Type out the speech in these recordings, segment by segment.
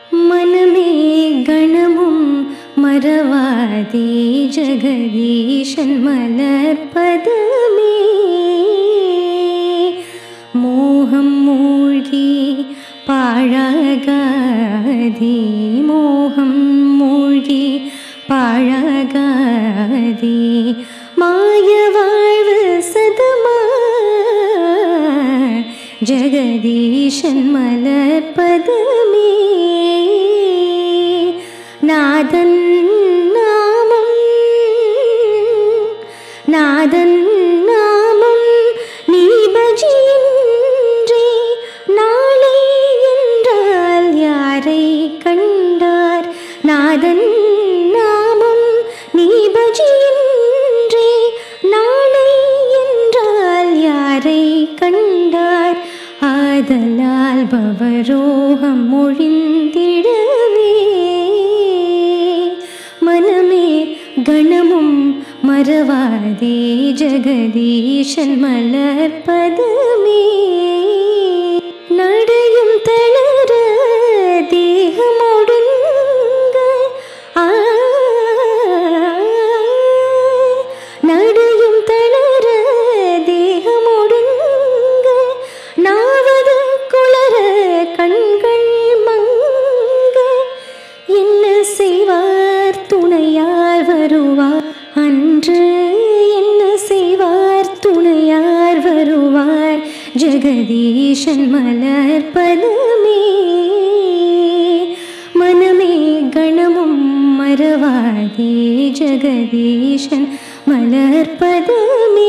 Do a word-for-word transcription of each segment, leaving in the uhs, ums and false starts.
मनमे गणमुं मरवादे जगदीशन् मलर्पदमे मोहं मूழ்கி பாழாகாதே मोहं மூழ்கி பாழாகாதே மாய வாழ்வு சதமா ஜகதீஷன் மலர்பதமே நாதன் நாமம் நாதன் நாமம் நீ பஜின்றி நாளை என்றால் யாரை கண்டார் நாதன் நாமம் நீ பஜின்றி நாளை என்றால் யாரை கண்டார் ஆதலால் பவரோகம் ஒழிந்திடவே मनमे गणमुं मरवादे जगदीशन् मलर्पदमे नडयुं तளர தேகமொடுங்க நடயும் தளர தேகமொடுங்க நாவது குளர கண்கள் மங்க என்ன செய்வார் துணையார் வருவார் அன்று என்ன செய்வார் துணையார் வருவார் ஜகதீஷன் மலர்பதமே मनमे गणमुं मरवादे जगदीशन् मलर्पदमे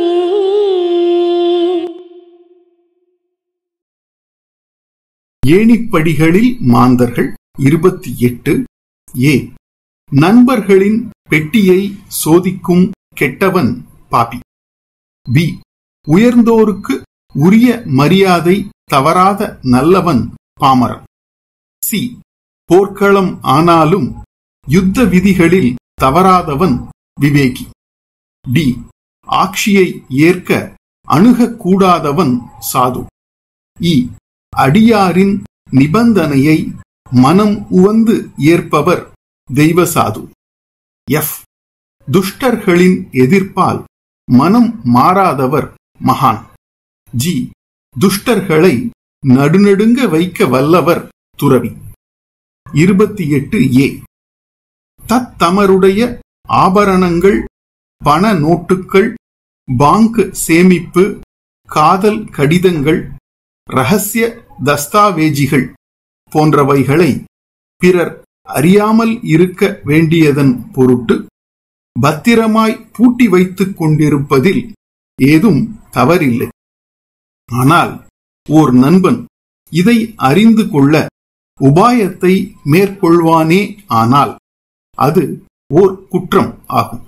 ஏணிப்படிகளில் மாந்தர்கள் இருபத்தி எட்டு ஏ நண்பர்களின் பெட்டியை சோதிக்கும் கெட்டவன் பாபி. பி உயர்ந்தோருக்கு உரிய மரியாதை தவறாத நல்லவன் பாமரன். சி போர்க்களம் ஆனாலும் யுத்த விதிகளில் தவறாதவன் விவேகி. டி ஆட்சியை ஏற்க அணுகக்கூடாதவன் சாது. இ அடியாரின் நிபந்தனையை மனம் உவந்து ஏற்பவர் தெய்வசாது. எஃப் துஷ்டர்களின் எதிர்ப்பால் மனம் மாறாதவர் மகான். ஜி துஷ்டர்களை நடுநடுங்க வைக்க வல்லவர் துறவி. இருபத்தி எட்டு ஏ தத்தமருடைய ஆபரணங்கள், பண நோட்டுகள், பாங்க் சேமிப்பு, காதல் கடிதங்கள், இரகசிய தஸ்தாவேஜிகள் போன்றவைகளை பிறர் அறியாமல் இருக்க வேண்டியதன் பொருட்டு பத்திரமாய் பூட்டி வைத்துக் கொண்டிருப்பதில் ஏதும் தவறில்லை. ஆனால் ஓர் நண்பன் இதை அறிந்து கொள்ள உபாயத்தை மேற்கொள்வானே ஆனால் அது ஓர் குற்றம் ஆகும்.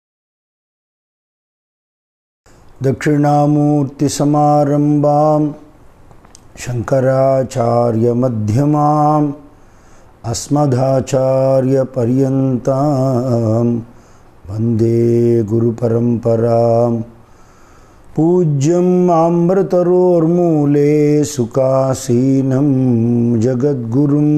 தட்சிணாமூர்த்தி சமாரம்பாம் சங்கராச்சார்ய மத்தியமாம் அஸ்மதாச்சார்ய பர்யந்தாம் வந்தே குரு பரம்பராம். பூஜ்யம் அம்ருதரோர்மூலே சுகாசீனம் ஜகத்குரும்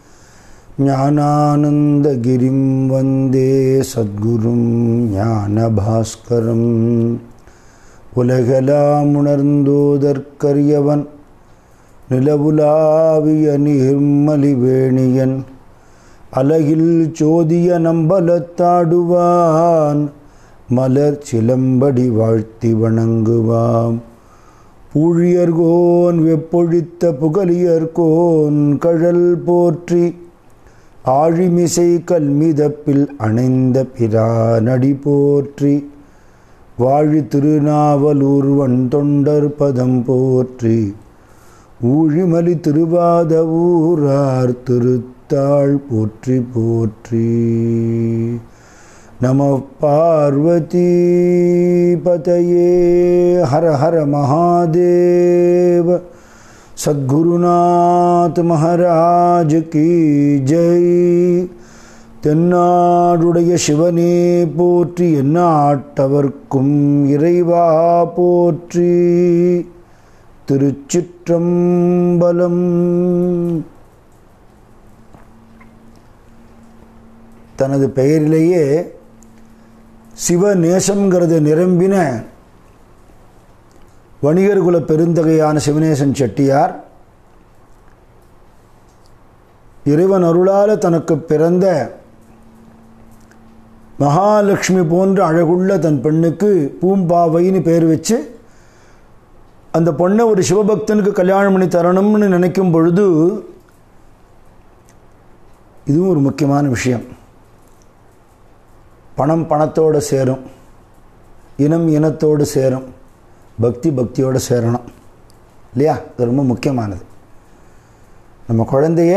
ஞானானந்தகிரிம் வந்தே சத்குரும் ஞானபாஸ்கரம். உலகெல்லாம் உணர்ந்தோதற்கரியவன் நிலவுலாவிய நிர்மலிவேணியன் அலகில் சோதிய நம்பலத்தாடுவான் மலர் சிலம்படி வாழ்த்தி வணங்குவாம். பூழியர்கோன் வெப்பொழித்த புகழியர்கோன் கழல் போற்றி ஆழிமிசை கல்மிதப்பில் அணைந்த பிரானடி போற்றி வாழி திருநாவலூர் வன் தொண்டர் பதம் போற்றி ஊழிமலி திருவாத ஊரார் திருத்தாள் போற்றி போற்றி. நம பார்வதி பதயே. ஹர ஹர மகாதேவ. சத்குருநாத் மகாராஜ் கி ஜெய். தென்னாடுடைய சிவனே போற்றி, எந்நாட்டவர்க்கும் இறைவா போற்றி. திருச்சிற்றம்பலம். தனது பெயரிலேயே சிவநேசம்ங்கிறது நிரம்பின வணிகர் குல பெருந்தகையான சிவநேசன் செட்டியார் இறைவன் அருளால் தனக்கு பிறந்த மகாலட்சுமி போன்ற அழகுள்ள தன் பெண்ணுக்கு பூம்பாவைன்னு பேர் வச்சு அந்த பொண்ணை ஒரு சிவபக்தனுக்கு கல்யாணம் பண்ணி தரணும்னு நினைக்கும் பொழுது இதுவும் ஒரு முக்கியமான விஷயம். பணம் பணத்தோடு சேரும், இனம் இனத்தோடு சேரும், பக்தி பக்தியோடு சேரணும் இல்லையா? அது ரொம்ப முக்கியமானது. நம்ம குழந்தைய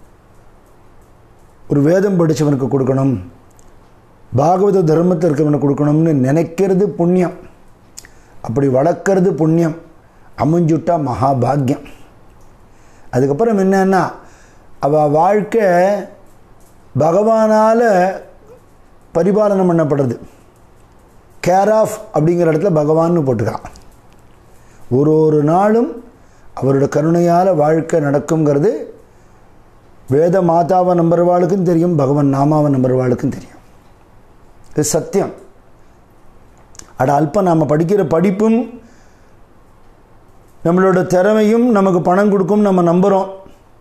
ஒரு வேதம் படித்தவனுக்கு கொடுக்கணும், பாகவத தர்மத்தில் இருக்கிறவனுக்கு கொடுக்கணும்னு நினைக்கிறது புண்ணியம், அப்படி வளர்க்கறது புண்ணியம், அமைஞ்சுட்டா மகாபாகியம். அதுக்கப்புறம் என்னன்னா அவள் வாழ்க்கை பகவானால் பரிபாலனம் பண்ணப்படுறது. கேர் ஆஃப் அப்படிங்கிற இடத்துல பகவான்னு போட்டுக்கான். ஒரு ஒரு நாளும் அவரோட கருணையால் வாழ்க்கை நடக்குங்கிறது வேத மாதாவை நம்புறவாளுக்கும் தெரியும், பகவான் நாமாவை நம்புறவாளுக்கும் தெரியும். இது சத்தியம். அட அல்பம் நாம் படிக்கிற படிப்பும் நம்மளோட திறமையும் நமக்கு பணம் கொடுக்கும் நம்ம நம்புகிறோம்.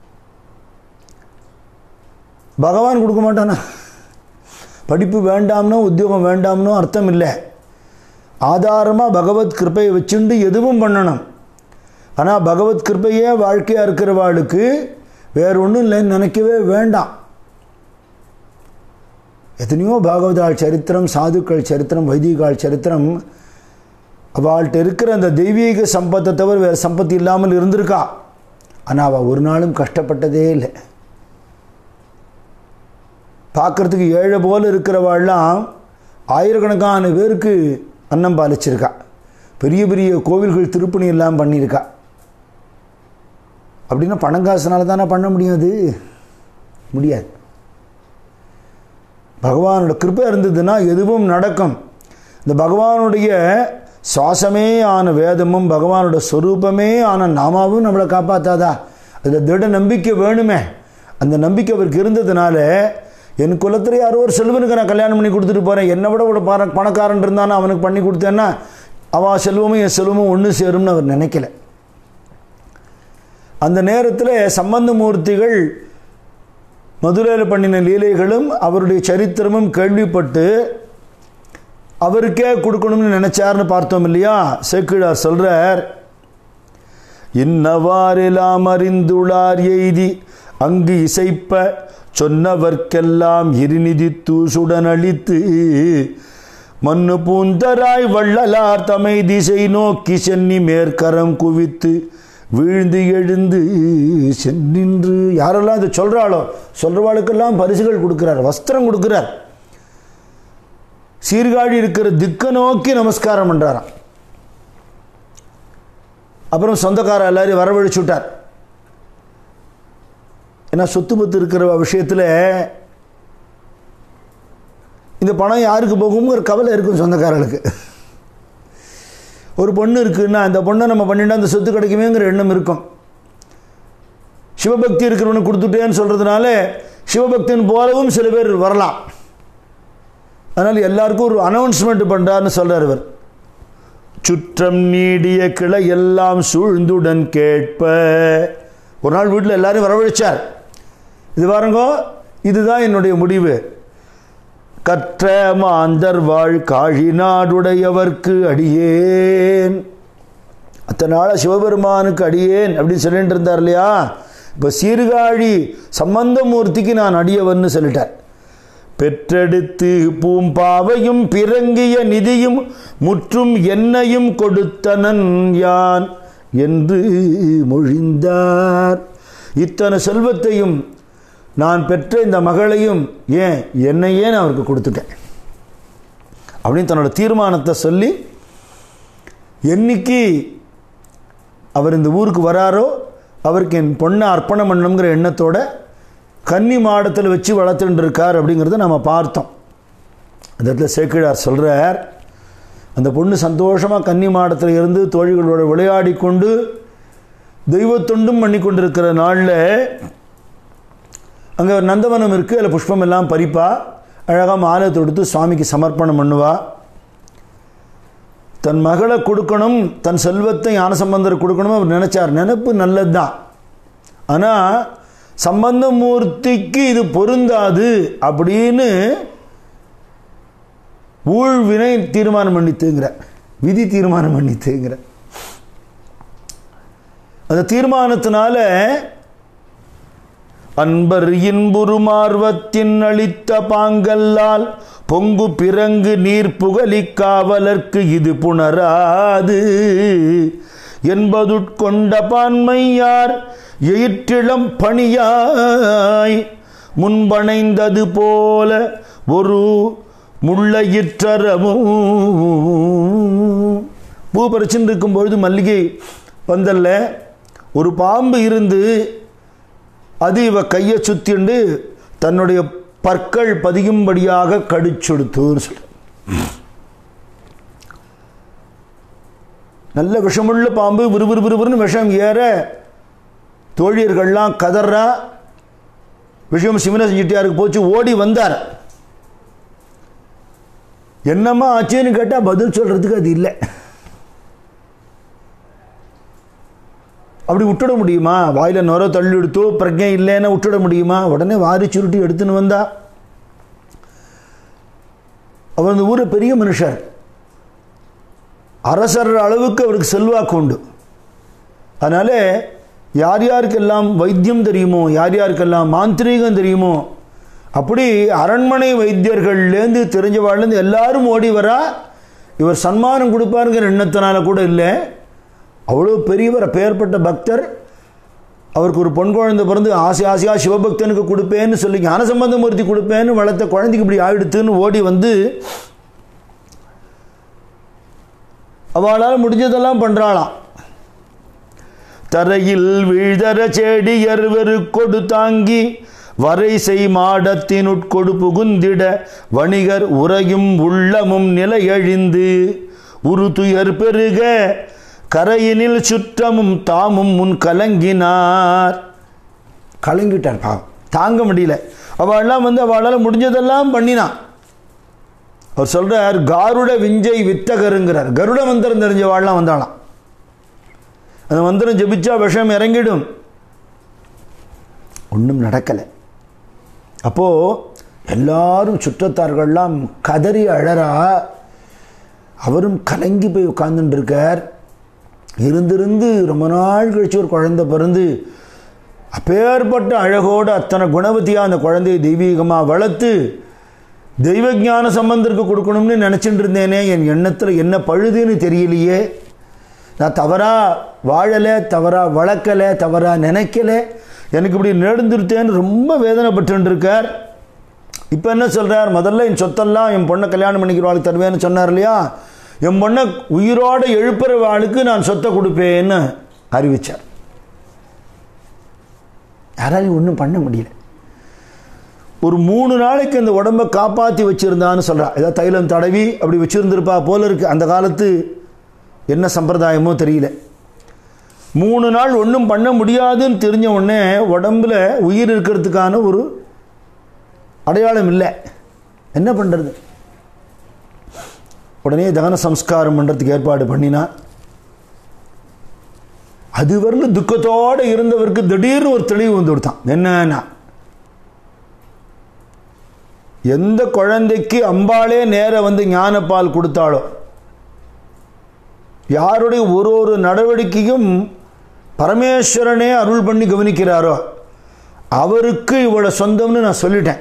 பகவான் கொடுக்க மாட்டானா? படிப்பு வேண்டாம்னோ உத்தியோகம் வேண்டாம்னோ அர்த்தம் இல்லை. ஆதாரமாக பகவத் கிருப்பையை வச்சுண்டு எதுவும் பண்ணணும். ஆனால் பகவத் கிருப்பையே வாழ்க்கையாக இருக்கிறவாளுக்கு வேறு ஒன்றும் இல்லைன்னு நினைக்கவே வேண்டாம். எத்தனையோ பாகவதாள் சரித்திரம், சாதுக்கள் சரித்திரம், வைதிகாள் சரித்திரம், அவள்கிட்ட இருக்கிற அந்த தெய்வீக சம்பத்தை தவிர வேறு சம்பத்தி இல்லாமல் இருந்திருக்கா. ஆனால் அவள் ஒரு நாளும் கஷ்டப்பட்டதே இல்லை. பார்க்குறதுக்கு ஏழை போல் இருக்கிறவாள்லாம் ஆயிரக்கணக்கான பேருக்கு அன்னம் பாலிச்சிருக்கா. பெரிய பெரிய கோவில்கள் திருப்பணி எல்லாம் பண்ணியிருக்கா. அப்படின்னா பணங்காசுனால தானே பண்ண முடியாது? முடியாது. பகவானோட கிருபை இருந்ததுன்னா எதுவும் நடக்கும். இந்த பகவானுடைய சுவாசமே ஆன வேதமும் பகவானோட ஸ்வரூபமே ஆன நாமாவும் நம்மளை காப்பாற்றாதா? அதில் திட நம்பிக்கை வேணுமே. அந்த நம்பிக்கை அவருக்கு இருந்ததுனால என் குலத்தில் யாரோ ஒரு செல்வனுக்கு நான் கல்யாணம் பண்ணி கொடுத்துட்டு போகிறேன், என்னை விட ஒரு பண பணக்காரன் இருந்தானே அவனுக்கு பண்ணி கொடுத்தேன்னா அவன் செல்வமும் என் செல்வமும் ஒன்று சேரும்னு அவர் நினைக்கல. அந்த நேரத்தில் சம்பந்தமூர்த்திகள் மதுரையில் பண்ணின லீலைகளும் அவருடைய சரித்திரமும் கேள்விப்பட்டு அவருக்கே கொடுக்கணும்னு நினைச்சார்னு பார்த்தோம் இல்லையா? சேக்கிழார் சொல்றார், இன்னவாரெல்லாம் அறிந்துளார் எய்தி அங்கு இசைப்ப சொன்னவர்க்கெல்லாம் இருநிதி தூசுடன் அளித்து மண்ணு பூந்தராய் வள்ளலார் தமை திசை நோக்கி சென்னி மேற்கரம் குவித்து வீழ்ந்து எழுந்து சென்னின்று. யாரெல்லாம் இதை சொல்கிறாளோ சொல்கிறவாளுக்கெல்லாம் பரிசுகள் கொடுக்குறார், வஸ்திரம் கொடுக்குறார். சீர்காழி இருக்கிற திக்க நோக்கி நமஸ்காரம் பண்ணுறாராம். அப்புறம் சொந்தக்கார எல்லாரையும் வரவழைச்சு விட்டார். ஏன்னா சொத்து பத்து இருக்கிற விஷயத்தில் இந்த பணம் யாருக்கு போகுங்கிற கவலை இருக்கும் சொந்தக்காரர்களுக்கு. ஒரு பொண்ணு இருக்குன்னா அந்த பொண்ணை நம்ம பண்ணிட்டா அந்த சொத்து கிடைக்குமேங்கிற எண்ணம் இருக்கும். சிவபக்தி இருக்கிறவனு கொடுத்துட்டேன்னு சொல்கிறதுனால சிவபக்தின் போலவும் சில பேர் வரலாம். அதனால் எல்லாருக்கும் ஒரு அனௌன்ஸ்மெண்ட் பண்ணுறாருன்னு சொல்கிறார் இவர். சுற்றம் நீடிய கிளை எல்லாம் சூழ்ந்துடன் கேட்ப. ஒரு நாள் வீட்டில் எல்லாரும் வரவழைச்சார். இது பாருங்கோ, இதுதான் என்னுடைய முடிவு. கற்ற மாந்தர் வாழ் காழி நாடுடையவர்க்கு அடியேன். அத்தனை நாளாக சிவபெருமானுக்கு அடியேன் அப்படின்னு சொல்லிட்டு இருந்தார் இல்லையா? இப்போ சீர்காழி சம்பந்தமூர்த்திக்கு நான் அடியவன்னு சொல்லிட்டார். பெற்றெடுத்து பூம்பாவையும் பிறங்கிய நிதியும் முற்றும் என்னையும் கொடுத்தனன் யான் என்று மொழிந்தார். இத்தனை செல்வத்தையும் நான் பெற்ற இந்த மகளையும் ஏன் என்னையே நான் அவருக்கு கொடுத்துட்டேன் அப்படின்னு தன்னோட தீர்மானத்தை சொல்லி, என்னைக்கு அவர் இந்த ஊருக்கு வராரோ அவருக்கு என் பொண்ணை அர்ப்பணம் பண்ணணுங்கிற எண்ணத்தோட கன்னி மாடத்தில் வச்சு வளர்த்துட்டு இருக்கார் அப்படிங்கிறத நம்ம பார்த்தோம். அந்த இடத்துல சேக்கிழார் சொல்கிறார், அந்த பொண்ணு சந்தோஷமாக கன்னி மாடத்தில் இருந்து தோழிகளோட விளையாடி கொண்டு தெய்வத்தொண்டும் பண்ணி கொண்டிருக்கிற நாளில் அங்கே ஒரு நந்தவனம் இருக்குது, அதில் புஷ்பம் எல்லாம் பறிப்பா. அழகாக மாலை தொடுத்து சுவாமிக்கு சமர்ப்பணம் பண்ணுவா. தன் மகளை கொடுக்கணும், தன் செல்வத்தை ஞானசம்பந்தர் கொடுக்கணும் அவர் நினைச்சார். நினைப்பு நல்லது தான். ஆனால் சம்பந்தமூர்த்திக்கு இது பொருந்தாது அப்படின்னு ஊழ்வினை தீர்மானம் பண்ணித்துங்கிற, விதி தீர்மானம் பண்ணித்துங்கிற. அந்த தீர்மானத்தினால அன்பர் இன்புறுமார்வத்தின் அளித்த பாங்கல்லால் பொங்கு பிறங்கு நீர் புகழி காவலர்க்கு இது புணராது என்பதுட்கொண்ட பான்மையார் எயிற்றிளம் பணியாய் முன்பணைந்தது போல ஒரு முள்ளையிற்றரமும். பூ பறிச்சுட்டு இருக்கும்பொழுது மல்லிகை வந்தல்ல ஒரு பாம்பு இருந்து அது இவ கையை சுத்திண்டு தன்னுடைய பற்கள் பதியும்படியாக கடிச்செடுத்துன்னு சொல்ற. நல்ல விஷமுள்ள பாம்பு. விறுவிறு விறுவிறுன்னு விஷம் ஏற தோழியர்கள்லாம் கதறா. விஷயம் சிவன செஞ்சிட்டியாருக்கு போச்சு. ஓடி வந்தார். என்னம்மா ஆச்சுன்னு கேட்டால் பதில் சொல்றதுக்கு அது இல்லை. அப்படி விட்டுட முடியுமா? வாயில நுர தள்ளி எடுத்தோ பிரஜை இல்லைன்னா விட்டுட முடியுமா? உடனே வாரி சுருட்டி எடுத்துன்னு வந்தா. அவர் அந்த ஊரை பெரிய மனுஷர், அரசர் அளவுக்கு அவருக்கு செல்வாக்கு உண்டு. அதனால யார் யாருக்கெல்லாம் வைத்தியம் தெரியுமோ, யார் யாருக்கெல்லாம் மாந்திரீகம் தெரியுமோ, அப்படி அரண்மனை வைத்தியர்கள்லேருந்து தெரிஞ்சவாழ்லேருந்து எல்லாரும் ஓடி வரா. இவர் சன்மானம் கொடுப்பாருங்கிற எண்ணத்தினால கூட இல்லை, அவ்வளோ பெரியவர், பெயர்பட்ட பக்தர். அவருக்கு ஒரு பொன் குழந்தை பிறந்து ஆசை ஆசையாக சிவபக்தனுக்கு கொடுப்பேன்னு சொல்லி ஞானசம்பந்தமூர்த்தி கொடுப்பேன்னு வளர்த்த குழந்தைக்கு இப்படி ஆயிடுத்துன்னு ஓடி வந்து அவளால் முடிஞ்சதெல்லாம் பண்ணுறாளாம். தரையில் வீழ்தர செடியர் வெறு கொடு தாங்கி வரைசை மாடத்தினுட்கொடு புகுந்திட வணிகர் உரையும் உள்ளமும் நிலையழிந்து உரு துயர் பெருக கரையினில் சுற்றமும் தாமும் முன் கலங்கினார். கலங்கிட்டார் பாவம், தாங்க முடியல. அவள்லாம் வந்து அவளால் முடிஞ்சதெல்லாம் பண்ணினான். அவர் சொல்றார், காருட விஞ்சை வித்தகருங்கிறார். கருட மந்திரம் தெரிஞ்சவாள்லாம் வந்தாலாம். அந்த மந்திரம் ஜபிச்சா விஷம் இறங்கிடும். ஒன்றும் நடக்கலை. அப்போ எல்லாரும் சுற்றத்தார்கள்லாம் கதறி அழறா. அவரும் கலங்கி போய் உட்கார்ந்துட்டு இருக்கார். இருந்திருந்து ரொம்ப நாள் கழிச்சு ஒரு குழந்தை பிறந்து அப்பேற்பட்ட அழகோடு அத்தனை குணவதியாக அந்த குழந்தையை தெய்வீகமாக வளர்த்து தெய்வ ஞான சம்பந்தருக்கு கொடுக்கணும்னு நினச்சிட்டு இருந்தேனே, என் எண்ணத்தில் என்ன பழுதுன்னு தெரியலையே. நான் தவறாக வாழலை, தவறாக வளர்க்கலை, தவறாக நினைக்கலை, எனக்கு இப்படி நேர்ந்துருத்தேன்னு ரொம்ப வேதனைப்பட்டு இருக்கார். இப்போ என்ன சொல்கிறார்? முதல்ல என் சொத்தெல்லாம் என் பொண்ணை கல்யாணம் பண்ணிக்கிறவாளுக்கு தருவேன்னு சொன்னார் இல்லையா? என் பொண்ணை உயிரோடு எழுப்புறவாளுக்கு நான் சொத்தை கொடுப்பேன்னு அறிவித்தார். யாராலையும் ஒன்றும் பண்ண முடியல. ஒரு மூணு நாளைக்கு அந்த உடம்பை காப்பாற்றி வச்சுருந்தான்னு சொல்கிறா. ஏதாவது தைலம் தடவி அப்படி வச்சுருந்துருப்பா போல இருக்குது. அந்த காலத்து என்ன சம்பிரதாயமோ தெரியல. மூணு நாள் ஒன்றும் பண்ண முடியாதுன்னு தெரிஞ்ச உடனே உடம்புல உயிர் இருக்கிறதுக்கான ஒரு அடையாளம் இல்லை. என்ன பண்ணுறது? உடனே தகன சம்ஸ்காரம் பண்ணுறதுக்கு ஏற்பாடு பண்ணினா. அதுவரையில் துக்கத்தோடு இருந்தவருக்கு திடீர்னு ஒரு தெளிவு வந்து கொடுத்தான். என்னன்னா, எந்த குழந்தைக்கு அம்பாளே நேர வந்து ஞானப்பால் கொடுத்தாளோ, யாருடைய ஒரு ஒரு நடவடிக்கையும் பரமேஸ்வரனே அருள் பண்ணி கவனிக்கிறாரோ அவருக்கு இவளை சொந்தம்னு நான் சொல்லிட்டேன்.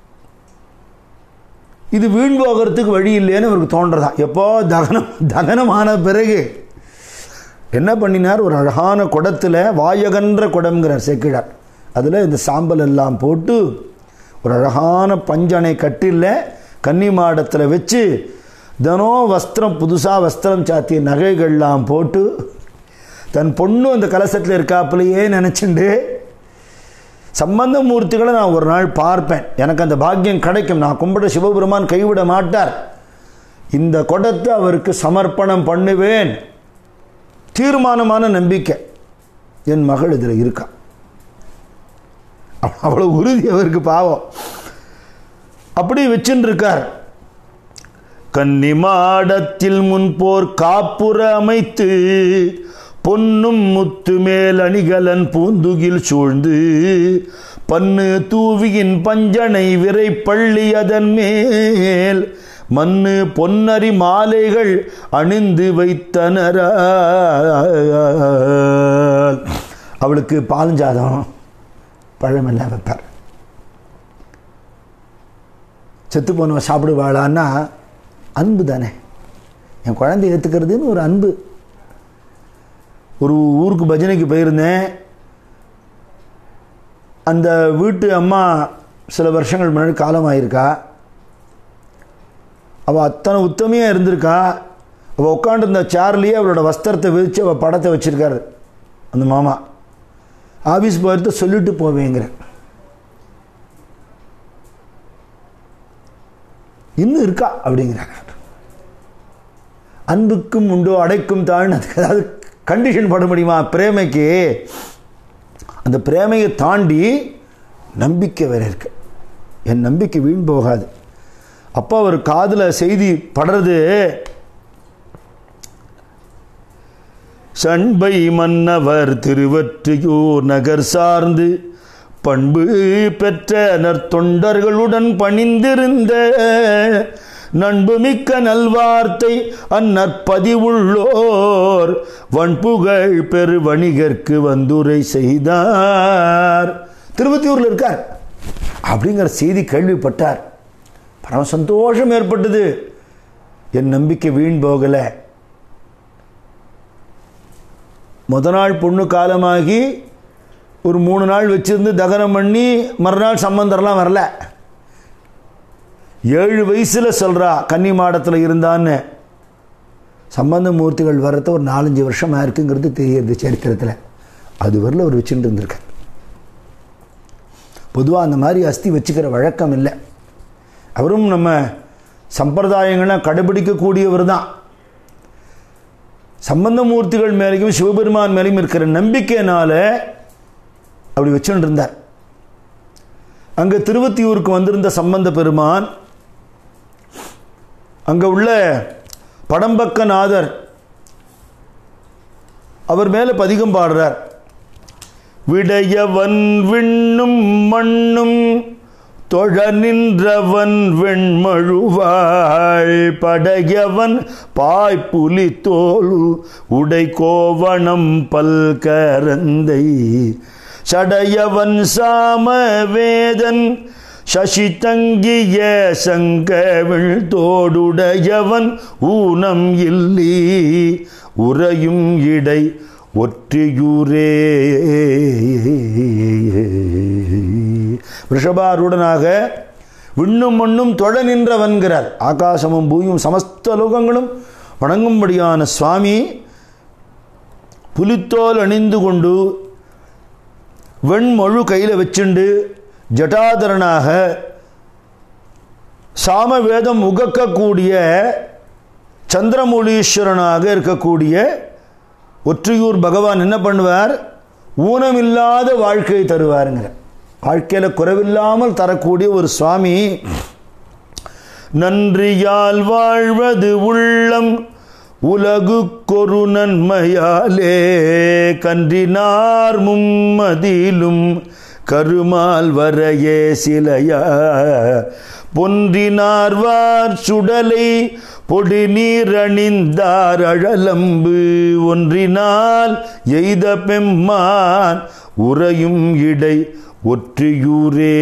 இது வீண் போகிறதுக்கு வழி இல்லைன்னு அவருக்கு தோன்றதான். எப்போ தகனம் தகனமான பிறகு என்ன பண்ணினார்? ஒரு அழகான குடத்தில், வாயகன்ற குடம்ங்கிறார் சேக்கிழார், அதில் இந்த சாம்பல் எல்லாம் போட்டு ஒரு அழகான பஞ்சனை கட்டில் கன்னி மாடத்தில் வச்சு தினம் வஸ்திரம், புதுசாக வஸ்திரம் சாத்திய நகைகள்லாம் போட்டு தன் பொண்ணு அந்த கலசத்தில் இருக்காப்புலையே நினச்சிண்டு, சம்பந்த மூர்த்திகளை நான் ஒரு நாள் பார்ப்பேன், எனக்கு அந்த பாக்கியம் கிடைக்கும், நான் கும்பிட சிவபெருமான் கைவிட மாட்டார், இந்த குடத்தை அவருக்கு சமர்ப்பணம் பண்ணுவேன், தீர்மானமான நம்பிக்கை என் மகள் இதில் இருக்கா. அவ்வளோ உறுதி அவருக்கு. பாவம் அப்படி வச்சுன்னு இருக்கார். கன்னி மாடத்தில் முன்போர் காப்புற அமைத்து பொன்னும் முத்து மேல் அணிகலன் பூந்துகில் சூழ்ந்து பன்னு தூவியின் பஞ்சனை விரை பள்ளி அதன் மேல் மண்ணு பொன்னரி மாலைகள் அணிந்து வைத்தனர். அவளுக்கு பாலஞ்சாதம் பழமெல்லாம் வைப்பார். செத்து போனவ சாப்பிடுவாளான்னா அன்பு தானே, என் குழந்தை ஏற்றுக்கிறதுன்னு ஒரு அன்பு. ஒரு ஊருக்கு பஜனைக்கு போயிருந்தேன். அந்த வீட்டு அம்மா சில வருஷங்கள் முன்னாடி காலமாயிருக்கா. அவள் அத்தனை உத்தமையாக இருந்திருக்கா. அவள் உட்காண்டிருந்த சேர்லேயே அவளோட வஸ்திரத்தை விரித்து அவள் படத்தை வச்சுருக்காரு அந்த மாமா. ஆஃபீஸ் போயிட்டு சொல்லிட்டு போவேங்கிற. இன்னும் இருக்கா அப்படிங்கிறாங்க. அன்புக்கும் உண்டோ அடைக்கும் தாழ்னு அதுக்கு ஏதாவது கண்டிஷன் போட முடியுமா? பிரேமைக்கு அந்த பிரேமையை தாண்டி நம்பிக்கை வேற இருக்கு. என் நம்பிக்கை வீண் போகாது. அப்போ அவர் காதில் செய்தி படுறது, சண்பை மன்னவர் திருவற்றியூர் நகர் சார்ந்து பண்பு பெற்ற நற்தொண்டர்களுடன் பணிந்திருந்த நண்புமிக்க நல்வார்த்தை அந்நற்பதிவுள்ளோர் வன்புகழ் பெரு வணிகர்க்கு வந்துரை செய்தார். திருவத்தியூரில் இருக்கார் அப்படிங்கிற செய்தி கேள்விப்பட்டார். பரம சந்தோஷம் ஏற்பட்டது. என் நம்பிக்கை வீண் போகல. முத நாள் பொண்ணு காலமாகி ஒரு மூணு நாள் வச்சிருந்து தகனம் பண்ணி மறுநாள் சம்பந்தரெல்லாம் வரல. ஏழு வயசுல சொல்றா கன்னி மாடத்தில் இருந்தான்னு. சம்பந்த மூர்த்திகள் வரத்த ஒரு நாலஞ்சு வருஷமா இருக்குங்கிறது தெரியுது சரித்திரத்தில். அது வரல அவர் வச்சுட்டு இருந்திருக்க. பொதுவாக அந்த மாதிரி அஸ்தி வச்சுக்கிற வழக்கம் இல்லை. அவரும் நம்ம சம்பிரதாயங்களை கடைபிடிக்கக்கூடியவர் தான். சம்பந்த மூர்த்திகள் மேலேயும் சிவபெருமான் மேலேயும் இருக்கிற நம்பிக்கையினால அப்படி வச்சுட்டு இருந்தார். அங்கே திருவத்தியூருக்கு வந்திருந்த சம்பந்த பெருமான் அங்கே உள்ள படம்பக்கநாதர் அவர் மேலே பதிகம் பாடுறார். விடையவன் விண்ணும் மண்ணும் தொழ நின்றவன் வெண்மழுவாய் படையவன் பாய்ப்புலி தோல் உடை கோவணம் பல்கரந்தை சடையவன் சாம வேதன் சசி தங்கிய சங்கவிழ் தோடுடையவன் ஊனம் இல்லி உறையும் இடை ஒற்றியூரே. ரிஷபாரூடனாக விண்ணும் மண்ணும் தொழ நின்றவன்கிறார். ஆகாசமும் பூமியும் சமஸ்த லோகங்களும் வணங்கும்படியான சுவாமி புலித்தோல் அணிந்து கொண்டு வெண்மொழு கையில் வச்சுண்டு ஜட்டாதரனாக சாமவேதம் உகக்கக்கூடிய சந்திரமூலீஸ்வரனாக இருக்கக்கூடிய ஒற்றியூர் பகவான் என்ன பண்ணுவார்? ஊனமில்லாத வாழ்க்கையை தருவாருங்கிற. வாழ்க்கையில் குறைவில்லாமல் தரக்கூடிய ஒரு சுவாமி. நன்றியால் வாழ்வது உள்ளம் உலகு கொரு நன்மையாலே கன்றினார் மும்மதிலும் கருமால் வரையே சிலையா பொன்றினார்வார் சுடலை பொடி நீர் அணிந்தார் அழலம்பு ஒன்றினால் எய்த பெம்மான் உறையும் இடை ஒற்றியூரே.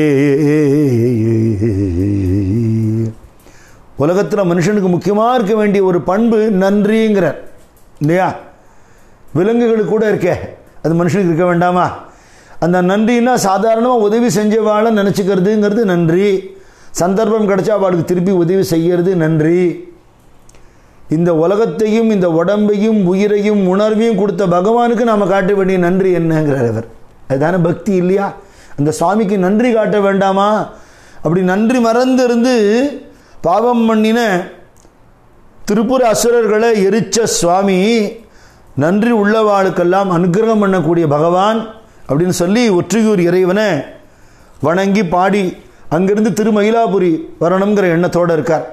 உலகத்தில் மனுஷனுக்கு முக்கியமாக இருக்க வேண்டிய ஒரு பண்பு நன்றிங்கிறார் இல்லையா? விலங்குகளுக்கு கூட இருக்கே, அது மனுஷனுக்கு இருக்க வேண்டாமா? அந்த நன்றின்னா சாதாரணமாக உதவி செஞ்சவாளை நினச்சிக்கிறதுங்கிறது நன்றி. சந்தர்ப்பம் கிடைச்சா அவளுக்கு திருப்பி உதவி செய்கிறது நன்றி. இந்த உலகத்தையும் இந்த உடம்பையும் உயிரையும் உணர்வையும் கொடுத்த பகவானுக்கு நாம் காட்ட வேண்டிய நன்றி என்னங்கிறார் அவர். அதுதானே பக்தி இல்லையா? அந்த சுவாமிக்கு நன்றி காட்ட வேண்டாமா? அப்படி நன்றி மறந்து இருந்து பாவம் பண்ணின திருப்புர அசுரர்களை எரிச்ச சுவாமி நன்றி உள்ளவாளுக்கெல்லாம் அனுகிரகம் பண்ணக்கூடிய பகவான் அப்படின்னு சொல்லி ஒற்றியூர் இறைவனை வணங்கி பாடி அங்கிருந்து திரு மயிலாப்பூரி வரணுங்கிற எண்ணத்தோடு இருக்கார்.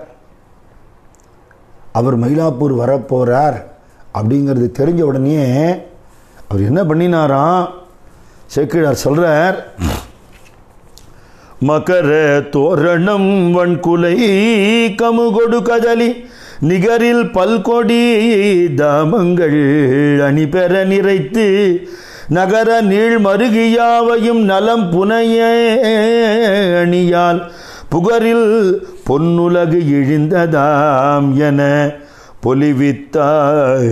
அவர் மயிலாப்பூர் வரப்போகிறார் அப்படிங்கிறது தெரிஞ்ச உடனே அவர் என்ன பண்ணினாராம், சேக்கிழார் சொல்கிறார், மகர தோரணம் வன்குலை கமுகொடு கதலி நிகரில் பல்கொடி தாமங்கள் அணிபெற நிறைத்து நகர நீள் மருகியாவையும் நலம் புனைய அணியால் புகரில் பொன்னுலகு இழிந்ததாம் என பொலிவித்தார்.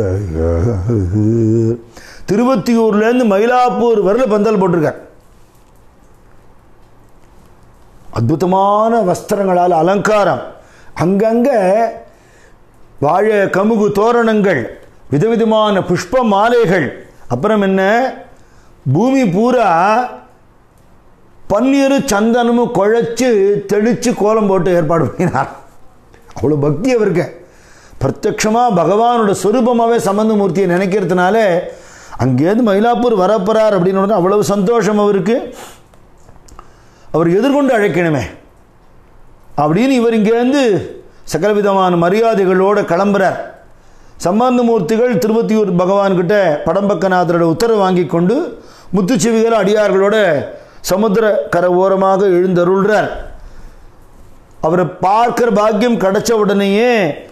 திருவத்தியூர்லேருந்து மயிலாப்பூர் வரல பந்தல் போட்டிருக்கார். அற்புதமான வஸ்திரங்களால் அலங்காரம், அங்கங்க வாழை கமுகு தோரணங்கள், விதவிதமான புஷ்ப மாலைகள், அப்புறம் என்ன பூமி பூரா பன்னீர் சந்தனமும் குழைச்சு தெளிச்சு கோலம் போட்டு ஏற்பாடு பண்ணினார். அவ்வளோ பக்தி அவருக்கு. பிரத்யட்சமாக பகவானோட சொரூபமாகவே சம்பந்தமூர்த்தியை நினைக்கிறதுனால அங்கேருந்து மயிலாப்பூர் வரப்போறார் அப்படின்னு அவ்வளவு சந்தோஷம் அவருக்கு. அவர் எதிர்கொண்டு அழைக்கணுமே அப்படின்னு இவர் இங்கேருந்து சகலவிதமான மரியாதைகளோடு கிளம்புறார். சம்பந்தமூர்த்திகள் திருவத்தியூர் பகவான்கிட்ட படம்பக்கநாதரோட உத்தரவு வாங்கி கொண்டு முத்துச்சிவிகள் அடியார்களோட சமுத்திர கரை ஓரமாக எழுந்தருள்றார். அவரை பார்க்கிற பாக்கியம் கிடைச்ச உடனேயே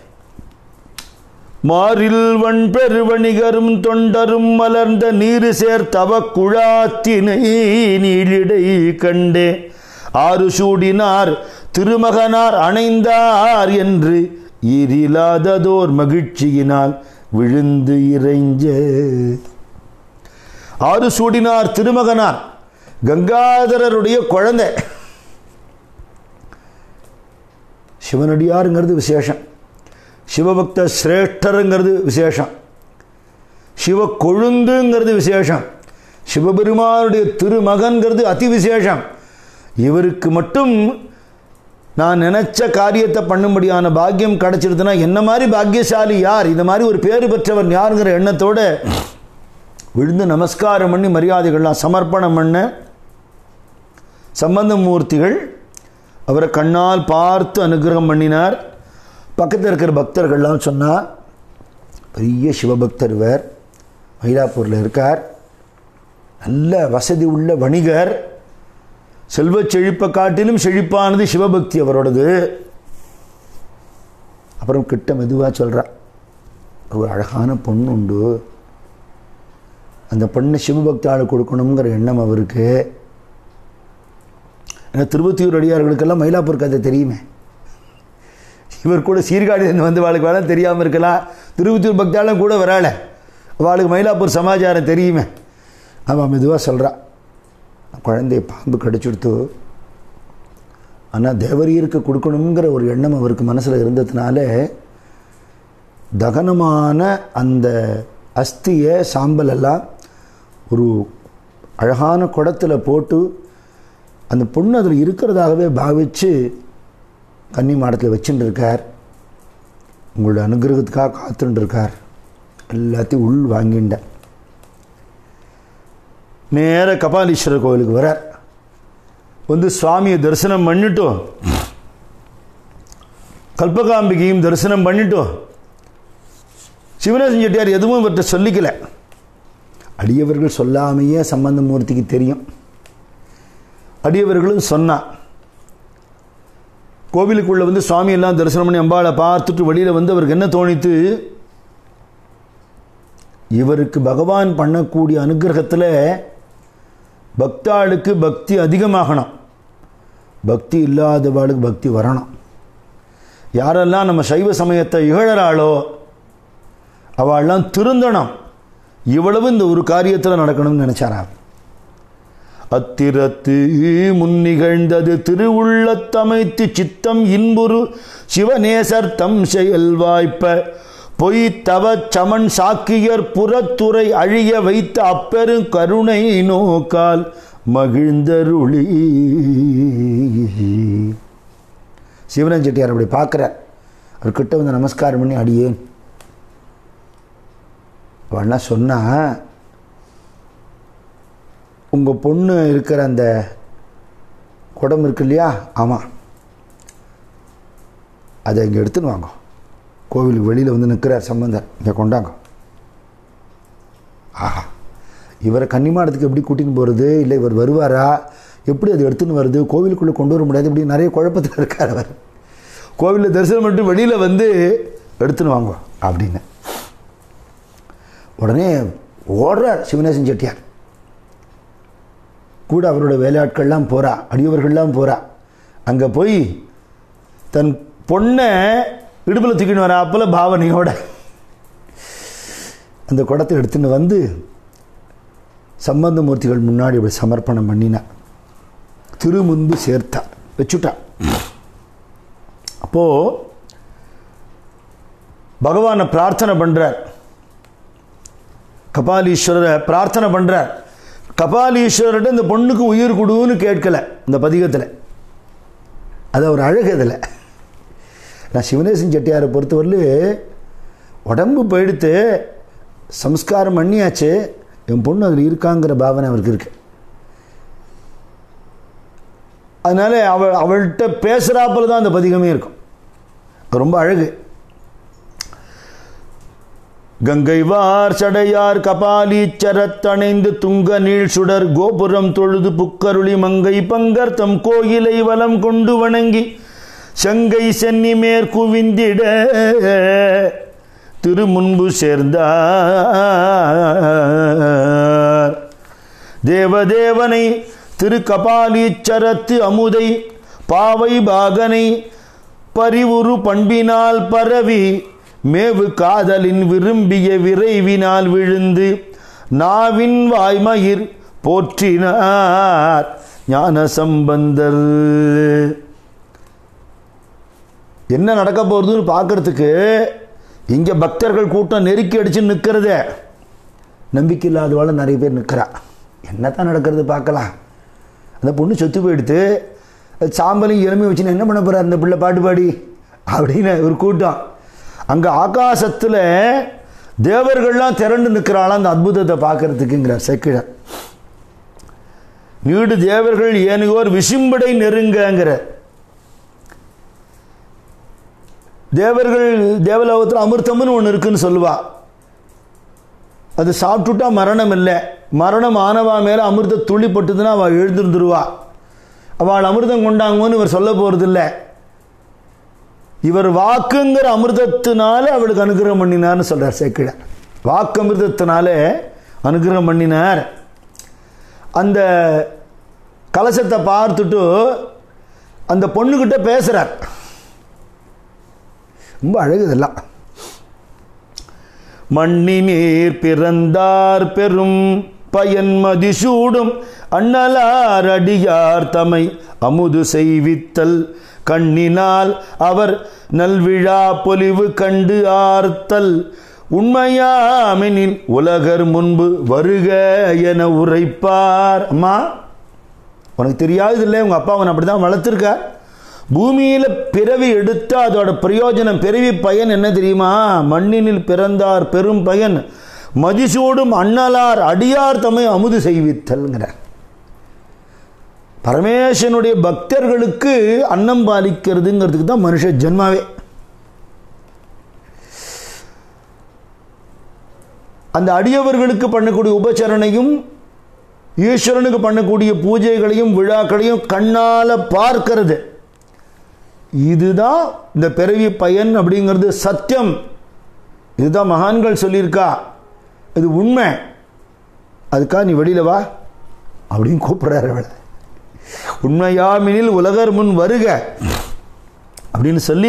மாறில் வன் பெருவணிகரும் தொண்டரும் மலர்ந்த நீரு சேர்த்தவ குழாத்தினை நீளிடை கண்டே ஆறு சூடினார் திருமகனார் அணைந்தார் என்று ஈரிலாததோர் மகிழ்ச்சியினால் விழுந்து இறைஞ்ச. ஆறு சூடினார் திருமகனார் கங்காதரருடைய குழந்தை. சிவனடியாருங்கிறது விசேஷம், சிவபக்த சிரேஷ்டருங்கிறது விசேஷம், சிவ கொழுந்துங்கிறது விசேஷம், சிவபெருமானுடைய திருமகன்கிறது அதி விசேஷம். இவருக்கு மட்டும் நான் நினைச்ச காரியத்தை பண்ணும்படியான பாக்கியம் கிடைச்சிருதுன்னா என்ன மாதிரி பாக்கியசாலி யார், இந்த மாதிரி ஒரு பேறு பெற்றவர் யாருங்கிற எண்ணத்தோட விழுந்து நமஸ்காரம் பண்ணி மரியாதைகள்லாம் சமர்ப்பணம் பண்ண சம்பந்தமூர்த்திகள் அவரை கண்ணால் பார்த்து அனுகிரகம் பண்ணினார். பக்கத்தில் இருக்கிற பக்தர்கள்லாம் சொன்னார், பெரிய சிவபக்தர் இவர், மயிலாப்பூரில் இருக்கார், நல்ல வசதி உள்ள வணிகர், செல்வ செழிப்பை காட்டிலும் செழிப்பானது சிவபக்தி அவரோடது. அப்புறம் கிட்ட மெதுவாக சொல்கிறார், ஒரு அழகான பொண்ணு உண்டு, அந்த பொண்ணை சிவபக்தாளை கொடுக்கணுங்கிற எண்ணம் அவருக்கு. ஏன்னா திருவத்தியூர் அடியார்களுக்கெல்லாம் மயிலாப்பூர் கதை தெரியுமே, இவர் கூட சீர்காழியிலேருந்து வந்து வாழ்க்கை வேலை தெரியாமல் இருக்கலாம், திருவத்தியூர் பக்தாலும் கூட வரால அவளுக்கு மயிலாப்பூர் சமாச்சாரம் தெரியுமே. அவன் மெதுவாக சொல்கிறா, குழந்தைய பாம்பு கடிச்சுடுத்து, ஆனால் தேவரீருக்கு கொடுக்கணுங்கிற ஒரு எண்ணம் அவருக்கு மனசில் இருந்ததுனால தகனமான அந்த அஸ்தியை சாம்பல் எல்லாம் ஒரு அழகான குடத்தில் போட்டு அந்த பொண்ணு அதில் இருக்கிறதாகவே பாவித்து கன்னி மாடத்தில் வச்சுட்டு இருக்கார். உங்களோட அனுகிரகத்துக்காக காத்துட்டு இருக்கார். எல்லாத்தையும் உள் வாங்கிண்ட நேர கபாலீஸ்வரர் கோவிலுக்கு வரார். வந்து சுவாமியை தரிசனம் பண்ணிட்டோம், கல்பகாம்பிகையும் தரிசனம் பண்ணிட்டோம். சிவனேசன் செட்டியார் எதுவும் இவர்கிட்ட சொல்லிக்கல. அடியவர்கள் சொல்லாமையே சம்பந்தமூர்த்திக்கு தெரியும். அடியவர்களும் சொன்னான். கோவிலுக்குள்ளே வந்து சுவாமியெல்லாம் தரிசனம் பண்ணி அம்பாளை பார்த்துட்டு வெளியில் வந்து அவருக்கு என்ன தோணித்து, இவருக்கு பகவான் பண்ணக்கூடிய அனுகிரகத்தில் பக்தாளுக்கு பக்தி அதிகமாகணும், பக்தி இல்லாதவாளுக்கு பக்தி வரணும். யாரெல்லாம் நம்ம சைவ சமயத்தை இகழறாளோ அவள்லாம் திருந்தணும். இவ்வளவு இந்த ஒரு காரியத்தில் நடக்கணும்னு நினைச்சாரா. அத்திரத்து முன்னிகழ்ந்தது திருவுள்ளத்தமைத்து சித்தம் இன்புரு சிவநேசர் தம் செயல் வாய்ப்ப பொய் தவ சமன் சாக்கியர் புறத்துறை அழிய வைத்த அப்பெரும் கருணை நோக்கால் மகிழ்ந்தருளி. சிவனேசன் செட்டியார் அப்படி பார்க்குறார். அவர்கிட்ட வந்து நமஸ்காரம் பண்ணி, அடியேன் அவனா சொன்னா, உங்கள் பொண்ணு இருக்கிற அந்த குடம் இருக்கு இல்லையா, ஆமாம், அதை இங்கே எடுத்துன்னு வாங்க. கோவிலுக்கு வெளியில் வந்து நிற்கிறார் சம்பந்தர், இங்கே கொண்டாங்க. ஆஹா, இவரை கன்னிமாடத்துக்கு எப்படி கூட்டின்னு போகிறது, இல்லை இவர் வருவாரா, எப்படி அது எடுத்துன்னு வருது, கோவிலுக்குள்ளே கொண்டு வர முடியாது, இப்படி நிறைய குழப்பத்தில் இருக்கார் அவர். கோவிலில் தரிசனம் பண்ணிட்டு வெளியில் வந்து எடுத்துன்னு வாங்க அப்படின்னு உடனே ஓடுறார் சிவனேசன் செட்டியார். கூட அவரோட வேலையாட்கள்லாம் போகிறா, அடியவர்கள்லாம் போகிறா. அங்கே போய் தன் பொண்ணை இடுப்பில் தூக்கின்னு வர அப்போல பாவனையோட அந்த குடத்தை எடுத்துன்னு வந்து சம்பந்தமூர்த்திகள் முன்னாடி இப்படி சமர்ப்பணம் பண்ணினார். திரு முன்பு சேர்த்தார், வச்சுட்டார். அப்போது பகவானை பிரார்த்தனை பண்ணுறார், கபாலீஸ்வரரை பிரார்த்தனை பண்ணுறார். கபாலீஸ்வரர்கிட்ட இந்த பொண்ணுக்கு உயிர் கொடுன்னு கேட்கல இந்த பதிகத்தில். அது ஒரு அழகு. அதில் நான் சிவனேசன் செட்டியாரை பொறுத்தவரையில் உடம்பு போயிடுத்து, சம்ஸ்காரம் பண்ணியாச்சு, என் பொண்ணு அதில் இருக்காங்கிற பாவனை அவருக்கு இருக்கு. அதனால அவள் அவள்கிட்ட பேசுகிறாப்பில் தான் அந்த பதிகமே இருக்கும். ரொம்ப அழகு. கங்கைவார் சடையார் கபாலீச்சரத்தணைந்து துங்க நீள் சுடர் கோபுரம் தொழுது புக்கருளி மங்கை பங்கர் தம் கோயிலை வலம் கொண்டு வணங்கி சங்கை சென்னி மேற்குவிந்திட திருமுன்பு சேர்ந்தார். தேவதேவனை திரு கபாலீச்சரத்து அமுதை பாவை பாகனை பரிவுரு பண்பினால் பரவி மேவு காதலின் விரும்பிய விரைவினால் விழுந்து நாவின் வாய்மயிர் போற்றினார் ஞான சம்பந்தர். என்ன நடக்க போகிறதுன்னு பார்க்கறதுக்கு இங்கே பக்தர்கள் கூட்டம் நெருக்கி அடிச்சு நிற்கிறதே, நம்பிக்கை இல்லாதவாள் நிறைய பேர் நிற்கிறா. என்ன தான் நடக்கிறது பார்க்கலாம். அந்த பொண்ணு சொத்து போயிடுத்து, சாம்பலையும் இளமையும் வச்சுன்னு என்ன பண்ண போகிறார் அந்த பிள்ளை பாட்டு பாடி அப்படின்னு ஒரு கூட்டம். அங்கே ஆகாசத்தில் தேவர்கள்லாம் திரண்டு நிற்கிறாளாம் அந்த அற்புதத்தை பார்க்கறதுக்குங்கிறார் சேக்கிழார். நீடு தேவர்கள் ஏனையோர் விசும்படை நெருங்கங்கிற. தேவர்கள் தேவலோகத்தில் அமிர்தம்னு ஒன்று இருக்குன்னு சொல்லுவா. அது சாப்பிட்டுட்டா மரணம் இல்லை, மரணம் ஆனவா மேலே அமிர்த துளி பட்டுதுன்னா அவள் எழுந்திருந்துருவா. அவள் அமிர்தம் கொண்டாங்கன்னு இவர் சொல்ல போகிறது இல்லை. இவர் வாக்குங்கிற அமிர்தத்தினால அவளுக்கு அனுகிரகம் பண்ணினார்னு சொல்றார் சேக்கிழார். வாக்கு அமிர்தத்தினால அனுகிரகம் பண்ணினார். அந்த கலசத்தை பார்த்துட்டு அந்த பொண்ணுகிட்ட பேசுறார். ரொம்ப அழகு இதெல்லாம். மண்ணினீர் பிறந்தார் பெரும் பயன் மதிசூடும் அண்ணலார் அடியார் தமை அமுது செய்வித்தல் கண்ணினால் அவர் நல்விழா பொலிவு கண்டு ஆர்த்தல் உண்மையாமெனில் உலகர் முன்பு வருக என உரைப்பார். அம்மா, உனக்கு தெரியாது இல்லை, உங்கள் அப்பா அவன் அப்படி தான் வளர்த்துருக்கார். பூமியில் பிறவி எடுத்து அதோட பிரயோஜனம் பிறவி பயன் என்ன தெரியுமா? மண்ணினில் பிறந்தார் பெரும் பயன் மதிசூடும் அண்ணலார் அடியார் தம்மை அமுது செய்வித்தல்ங்கிறார். பரமேஸ்வரனுடைய பக்தர்களுக்கு அன்னம் பாலிக்கிறதுங்கிறதுக்கு தான் மனுஷ ஜென்மாவே. அந்த அடியவர்களுக்கு பண்ணக்கூடிய உபச்சரணையும் ஈஸ்வரனுக்கு பண்ணக்கூடிய பூஜைகளையும் விழாக்களையும் கண்ணால பார்க்கிறது, இதுதான் இந்த பிறவி பயன் அப்படிங்கிறது சத்தியம். இதுதான் மகான்கள் சொல்லியிருக்கா, இது உண்மை. அதுக்காக நீ வெளியில வா அப்படின்னு கூப்பிடுறாரு அவளை. உண்மையாமெனில் உலகர் முன் வருக அப்படின்னு சொல்லி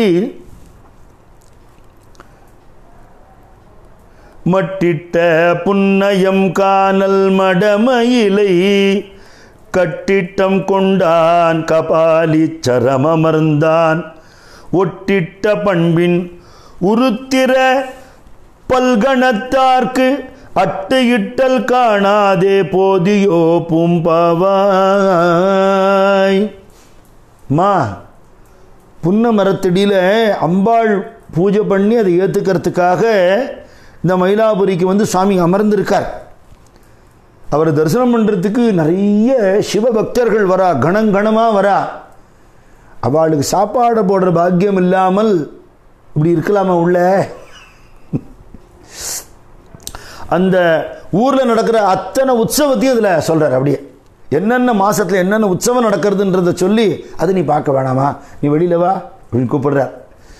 மட்டிட்ட புன்னயம் காணல் மடமயிலை கட்டிட்டம் கொண்டான் கபாலி சரமமர்ந்தான் ஒட்டிட்ட பண்பின் உருத்திர பல்கணத்தார்க்கு அட்டு இட்டல் காணாதே போதியோ பூம்பாவாய். மா, புன்ன மரத்தடியில் அம்பாள் பூஜை பண்ணி அதை ஏற்றுக்கிறதுக்காக இந்த மயிலாபுரிக்கு வந்து சுவாமி அமர்ந்திருக்கார். அவர் தரிசனம் பண்ணுறதுக்கு நிறைய சிவபக்தர்கள் வரா, கணங்கணமாக வரா. அவளுக்கு சாப்பாடு போடுற பாக்கியம் இல்லாமல் இப்படி இருக்கலாமா உள்ள? அந்த ஊரில் நடக்கிற அத்தனை உற்சவத்தையும் இதில் சொல்கிறார். அப்படியே என்னென்ன மாதத்தில் என்னென்ன உற்சவம் நடக்கிறதுன்றதை சொல்லி அது நீ பார்க்க வேணாமா, நீ வெளியில் வா அப்படின்னு கூப்பிடுறார்.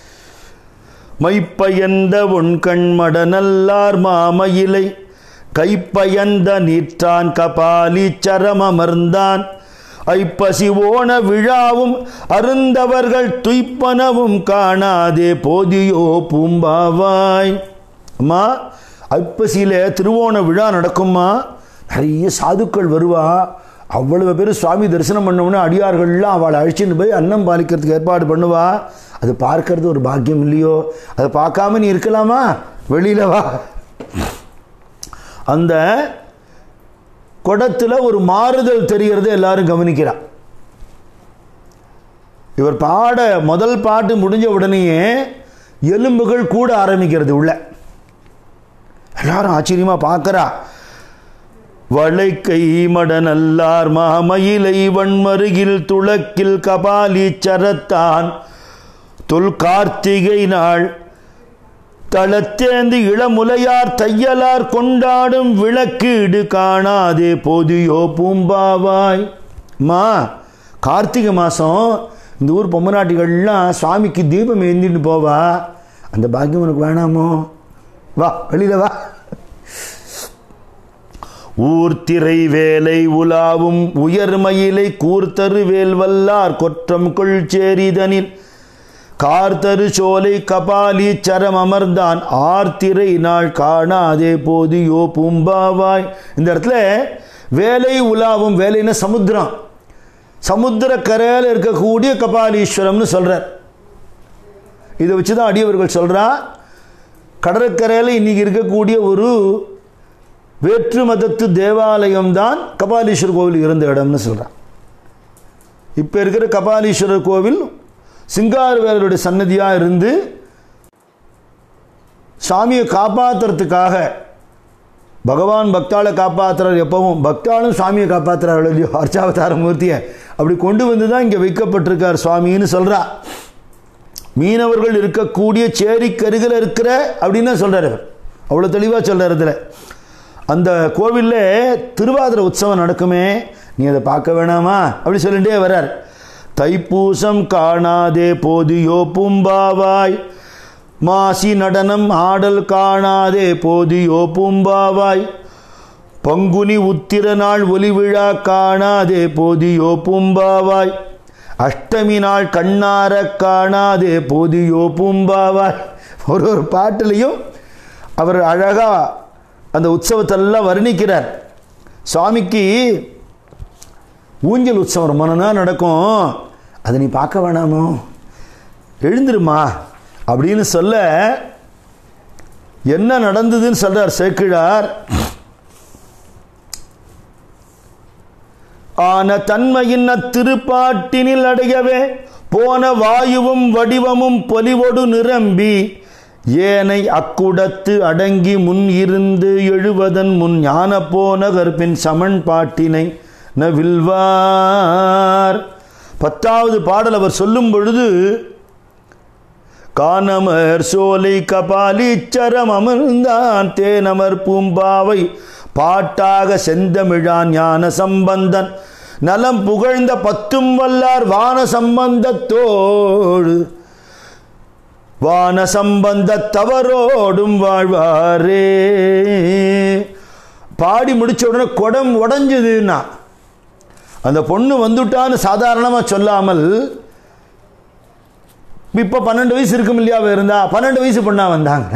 மைப்பயந்த உன் கண்மட நல்லார் மாமயிலை கைப்பயந்த நீற்றான் கபாலி சரமமர்ந்தான் ஐப்பசி ஓண விழாவும் அருந்தவர்கள் துய்ப்பனவும் காணாதே போதியோ பூம்பாவாய். அம்மா, ஐப்பசியில் திருவோண விழா நடக்கும்மா, நிறைய சாதுக்கள் வருவா, அவ்வளவு பேர் சுவாமி தரிசனம் பண்ணவுன்னு அடியார்கள்லாம் அவளை அழிச்சுன்னு போய் அன்னம் பாலிக்கிறதுக்கு ஏற்பாடு பண்ணுவா. அது பார்க்கறது ஒரு பாக்கியம் இல்லையோ? அதை பார்க்காம நீ இருக்கலாமா? வெளியில வா. அந்த குடத்தில் ஒரு மாறுதல் தெரிகிறது, எல்லாரும் கவனிக்கிறார். இவர் பாட முதல் பாட்டு முடிஞ்ச உடனேயே எலும்புகள் கூட ஆரம்பிக்கிறது உள்ள. எல்லாரும் ஆச்சரியமா பார்க்கிறா. வளைக்கை மடநல்லார் மாமயிலை வன்மருகில் துளக்கில் கபாலி சரத்தான் தொல் கார்த்திகை நாள் தளத்தேந்து இளமுலையார் தையலார் கொண்டாடும் விளக்கீடு காணாதே போதியோ பூம்பாவாய். மா, கார்த்திகை மாதம் இந்த ஊர் பொம்மநாட்டிகள்லாம் சுவாமிக்கு தீபம் ஏந்தின்னு போவா, அந்த பாக்கியம் உனக்கு வேணாமோ? வா, வெளியில வா. ஊர்த்திரை வேலை உலாவும் உயர்மயிலை கூர்த்தரு வேல் வல்லார் கொற்றம் கொள் சேரிதனில் கார்த்தரு சோலை கபாலி சரம் அமர்ந்தான் ஆர்த்திரை நாள் காணாதே போதியோ பூம்பாவாய். இந்த இடத்துல வேலை உலாவும், வேலைன்னா சமுத்திரம், சமுத்திர கரையில் இருக்கக்கூடிய கபாலீஸ்வரம்னு சொல்றார். இதை வச்சுதான் அடியவர்கள் சொல்றா, கடற்கரையில் இன்னைக்கு இருக்கக்கூடிய ஒரு வேற்று மதத்து தேவாலயம் தான் கபாலீஸ்வரர் கோவில் இருந்த இடம்னு சொல்றான். இப்ப இருக்கிற கபாலீஸ்வரர் கோவில் சிங்காரவேலருடைய சன்னதியா இருந்து சாமியை காப்பாற்றுறதுக்காக பகவான் பக்தாளை காப்பாற்றுறார். எப்பவும் பக்தாளும் சாமியை காப்பாற்றுறாரு இல்லையோ, அர்ச்சாவதார மூர்த்தியை அப்படி கொண்டு வந்து தான் இங்கே வைக்கப்பட்டிருக்கார் சுவாமின்னு சொல்றா. மீனவர்கள் இருக்கக்கூடிய சேரிக்கருகில் இருக்கிற அப்படின்னு சொல்றாரு. அவ்வளோ தெளிவாக சொல்றாரு. இதில் அந்த கோவிலில் திருவாதிரை உற்சவம் நடக்குமே, நீ அதை பார்க்க வேணாமா அப்படி சொல்லிட்டே வர்றார். தைப்பூசம் காணாதே போதியோ பூம்பாவாய் மாசி நடனம் ஆடல் காணாதே போதியோ பூம்பாவாய் பங்குனி உத்திர நாள் ஒலி விழா காணாதே போதியோ பூம்பாவாய் அஷ்டமி நாள் கண்ணார காணாதே போதியோ பூம்பாவாய். ஒரு ஒரு பாட்டிலையும் அவர் அழகா அந்த உற்சவத்தெல்லாம் வர்ணிக்கிறார். சுவாமிக்கு ஊஞ்சல் உற்சவம் ரொம்ப நாள் நடக்கும், அதை நீ பார்க்க வேணாமோ, எழுந்துருமா அப்படின்னு சொல்ல என்ன நடந்ததுன்னு சொல்றார் சேக்கிழார். ஆன தன்மையின் அத்திருப்பாட்டினில் அடையவே போன வாயுவும் வடிவமும் பொலிவொடு நிரம்பி ஏனை அக்குடத்து அடங்கி முன் இருந்து எழுவதன் முன் ஞான போன கற்பின் சமன் பாட்டினை நவில்வார். பத்தாவது பாடல் அவர் சொல்லும் பொழுது கானமர் சோலை கபாலீச்சரம் அமர்ந்தான் தேனமர் பூம்பாவை பாட்டாக செந்தமிழான் ஞான சம்பந்தன் நலம் புகழ்ந்த பத்தும் வல்லார் வான சம்பந்தத்தோடு வான சம்பந்த தவறோடும் வாழ்வாரே. பாடி முடிச்ச உடனே குடம் உடஞ்சதுன்னா அந்த பொண்ணு வந்துட்டான்னு சாதாரணமாக சொல்லாமல், இப்போ பன்னெண்டு வயசு இருக்கும் இல்லையா இருந்தா, பன்னெண்டு வயசு பொண்ணா வந்தாங்க.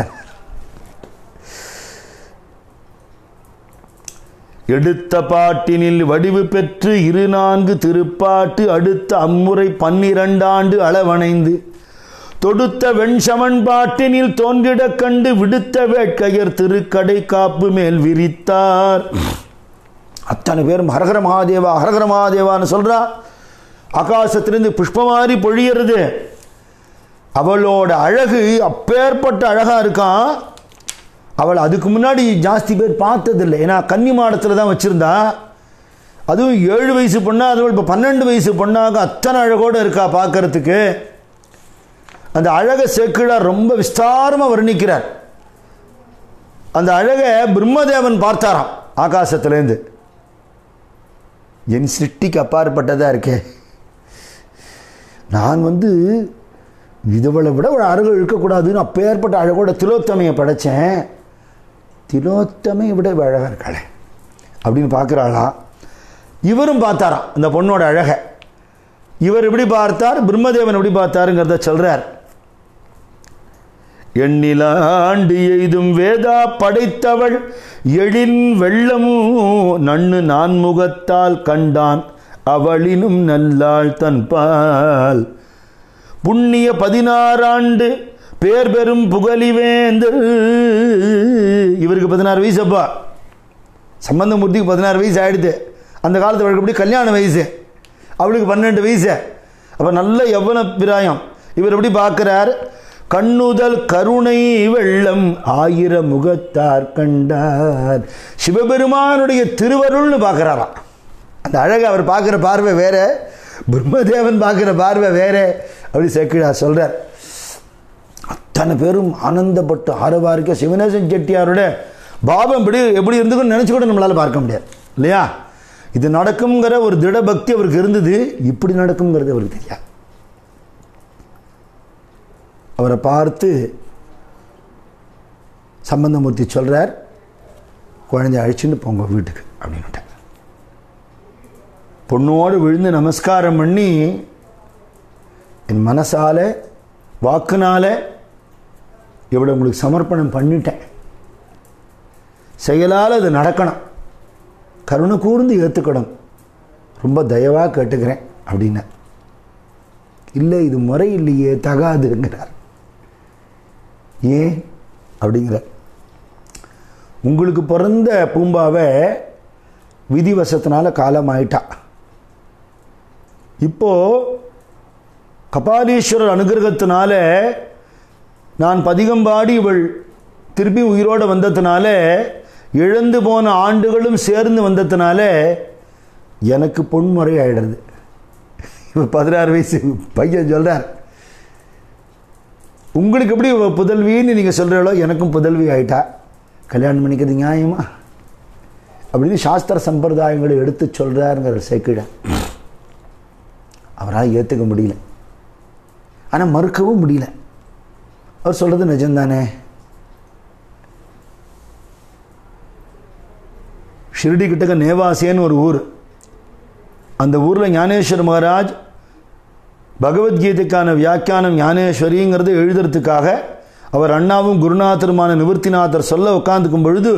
எடுத்த பாட்டினில் வடிவு பெற்று இரு நான்கு திருப்பாட்டு அடுத்த அம்முறை பன்னிரண்டாண்டு அளவணைந்து தொடுத்த வெண்சமன் பாட்டினில் தோன்றிட கண்டு விடுத்த வேட்கையர் திருக்கடை காப்பு மேல் விரித்தார். அத்தனை பேரும் ஹரஹர மகாதேவா ஹரஹர மகாதேவான்னு சொல்றா. ஆகாசத்திலிருந்து புஷ்பமாரி பொழியறது. அவளோட அழகு அப்பேற்பட்ட அழகா இருக்கான். அவள் அதுக்கு முன்னாடி ஜாஸ்தி பேர் பார்த்ததில்லை. ஏன்னா கன்னி மாடத்தில் தான் வச்சுருந்தா. அதுவும் ஏழு வயசு பொண்ணா, அதுவும் இப்போ பன்னெண்டு வயசு பொண்ணாக அத்தனை அழகோடு இருக்கா பார்க்கறதுக்கு. அந்த அழகை சேக்கிழார் ரொம்ப விஸ்தாரமாக வர்ணிக்கிறார். அந்த அழகை பிரம்மதேவன் பார்த்தாராம் ஆகாசத்துலேருந்து. என் சிருஷ்டிக்கு அப்பாற்பட்டதாக இருக்கே, நான் வந்து இதுவளை விட ஒரு அழகு இருக்கக்கூடாதுன்னு அப்பேற்பட்ட அழகோட திலோத்தமையை படைத்தேன். திலோத்தமையை விட அழகாக இருக்காளே அப்படின்னு பார்க்குறாளா. இவரும் பார்த்தாராம் அந்த பொண்ணோட அழகை. இவர் எப்படி பார்த்தார், பிரம்மதேவன் எப்படி பார்த்தாருங்கிறத சொல்றார். எண்ணிலாண்டு எய்தும் வேதா படைத்தவள் எழின் வெள்ளமும் நன்னு நான்முகத்தால் கண்டான் அவளினும் நல்லாள் தன்பால் புண்ணிய பதினாறாண்டு பேர் பெரும் புகழிவேந்து. இவருக்கு பதினாறு வயசு. அப்பா சம்பந்தமூர்த்திக்கு பதினாறு வயசு ஆயிடுது. அந்த காலத்து வழக்கப்படி கல்யாண வயசு, அவளுக்கு பன்னெண்டு வயசு. அப்போ நல்ல யவ்வன பிராயம். இவர் எப்படி பார்க்கிறார், கண்ணுதல் கருணை வெள்ளம் ஆயிர முகத்தார் கண்டார். சிவபெருமானுடைய திருவருள்னு பார்க்கிறாராம். அந்த அழகை அவர் பார்க்குற பார்வை வேற, பிரம்மதேவன் பார்க்குற பார்வை வேற அப்படி சேக்கிழார் சொல்றார். அத்தனை பேரும் ஆனந்தப்பட்டு ஆரவாரிக்க சிவநேசன் செட்டியாரோட பாவம் எப்படி எப்படி இருந்துக்குன்னு நினச்சி கூட நம்மளால் பார்க்க முடியாது இல்லையா. இது நடக்குங்கிற ஒரு திட பக்தி அவருக்கு இருந்தது, இப்படி நடக்குங்கிறது அவருக்கு தெரியாது. அவரை பார்த்து சம்பந்தமூர்த்தி சொல்றார், குழந்தைய அழிச்சுன்னு போங்க வீட்டுக்கு அப்படின்னுட்டார். பொண்ணோடு விழுந்து நமஸ்காரம் பண்ணி, என் மனசால வாக்குனால இவ்வளோ உங்களுக்கு சமர்ப்பணம் பண்ணிட்டேன், செயலால் அது நடக்கணும், கருணை கூர்ந்து ஏற்றுக்கணும், ரொம்ப தயவாக கேட்டுக்கிறேன் அப்படின்னா. இல்லை இது முறை இல்லையே, தகாதுங்கிறார். ஏன் அப்படிங்கிறார். உங்களுக்கு பிறந்த பூம்பாவை விதிவசத்தினால காலமாயிட்டா. இப்போ கபாலீஸ்வரர் அனுகிரகத்தினால நான் பதிகம்பாடி இவள் திருப்பி உயிரோடு வந்ததுனால, இழந்து போன ஆண்டுகளும் சேர்ந்து வந்ததுனால எனக்கு பொன்முறை ஆயிடுறது. இப்போ பதினாறு வயசு பையன் சொல்றார், உங்களுக்கு எப்படி புதல்வின்னு நீங்கள் சொல்கிறீங்களோ எனக்கும் புதல்வி ஆயிட்டா, கல்யாணம் பண்ணிக்கிறது நியாயமா அப்படின்னு சாஸ்திர சம்பிரதாயங்களை எடுத்து சொல்கிறாருங்கிற சேக்கிழார். அவரால் ஏற்றுக்க முடியல, ஆனால் மறுக்கவும் முடியல. அவர் சொல்கிறது நிஜம்தானே. ஷிரடி கிட்டக்க நேவாசியன்னு ஒரு ஊர். அந்த ஊரில் ஞானேஸ்வர மகாராஜ் பகவத்கீதைக்கான வியாக்கியானம் ஞானேஸ்வரிங்கிறது எழுதுறதுக்காக அவர் அண்ணாவும் குருநாதருமான நிவர்த்திநாதர் சொல்ல உட்காந்துக்கும் பொழுது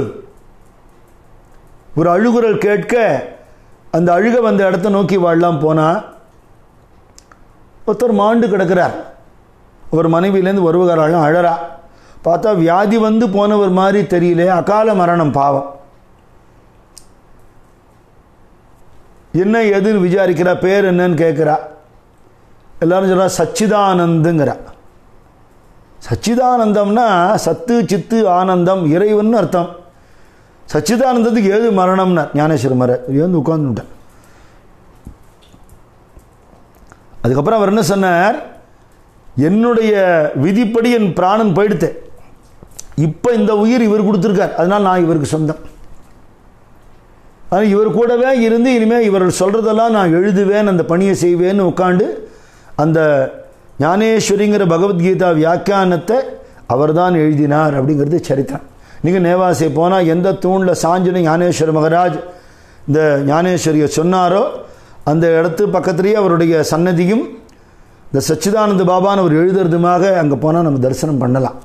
ஒரு அழுகுரல் கேட்க அந்த அழுக வந்த இடத்த நோக்கி வாழலாம் போனால் ஒருத்தர் மாண்டு கிடக்கிறார். அவர் மனைவியிலேருந்து வருவகாரெல்லாம் அழறா. பார்த்தா வியாதி வந்து போனவர் மாதிரி தெரியல, அகால மரணம் பாவம். என்ன எதுன்னு விசாரிக்கிறா, பேர் என்னன்னு கேட்குறா. எல்லாரும் சொல்கிறா சச்சிதானந்துங்கிறா. சச்சிதானந்தம்னா சத்து சித்து ஆனந்தம் இறைவன் அர்த்தம். சச்சிதானந்தத்துக்கு ஏது மரணம்னா ஞானேஸ்வர மர வந்து உட்கார்ந்துட்டார். அதுக்கப்புறம் அவர் என்ன சொன்னார், என்னுடைய விதிப்படி என் பிராணன் போயிடுத்து, இப்போ இந்த உயிர் இவர் கொடுத்துருக்கார், அதனால் நான் இவருக்கு சொந்தம். ஆனால் இவர் கூடவே இருந்து இனிமேல் இவர் சொல்கிறதெல்லாம் நான் எழுதுவேன், அந்த பணியை செய்வேன்னு உட்காந்து அந்த ஞானேஸ்வரிங்கிற பகவத்கீதா வியாக்கியானத்தை அவர் தான் எழுதினார் அப்படிங்கிறது சரித்திரம். நீங்கள் நேவாசி போனால் எந்த தூணில் சாஞ்சுன்னு ஞானேஸ்வர மகாராஜ் இந்த ஞானேஸ்வரியை சொன்னாரோ அந்த இடத்து பக்கத்துலேயே அவருடைய சன்னதியும் இந்த சச்சிதானந்த பாபான்னு அவர் எழுதுறதுமாக அங்கே போனால் நம்ம தரிசனம் பண்ணலாம்.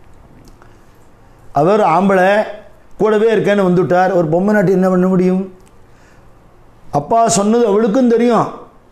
அவர் ஆம்பளை கூடவே இருக்கேன்னு வந்துவிட்டார். ஒரு பொம்மை நாட்டி என்ன பண்ண முடியும்? அப்பா சொன்னது அவளுக்கும் தெரியும்.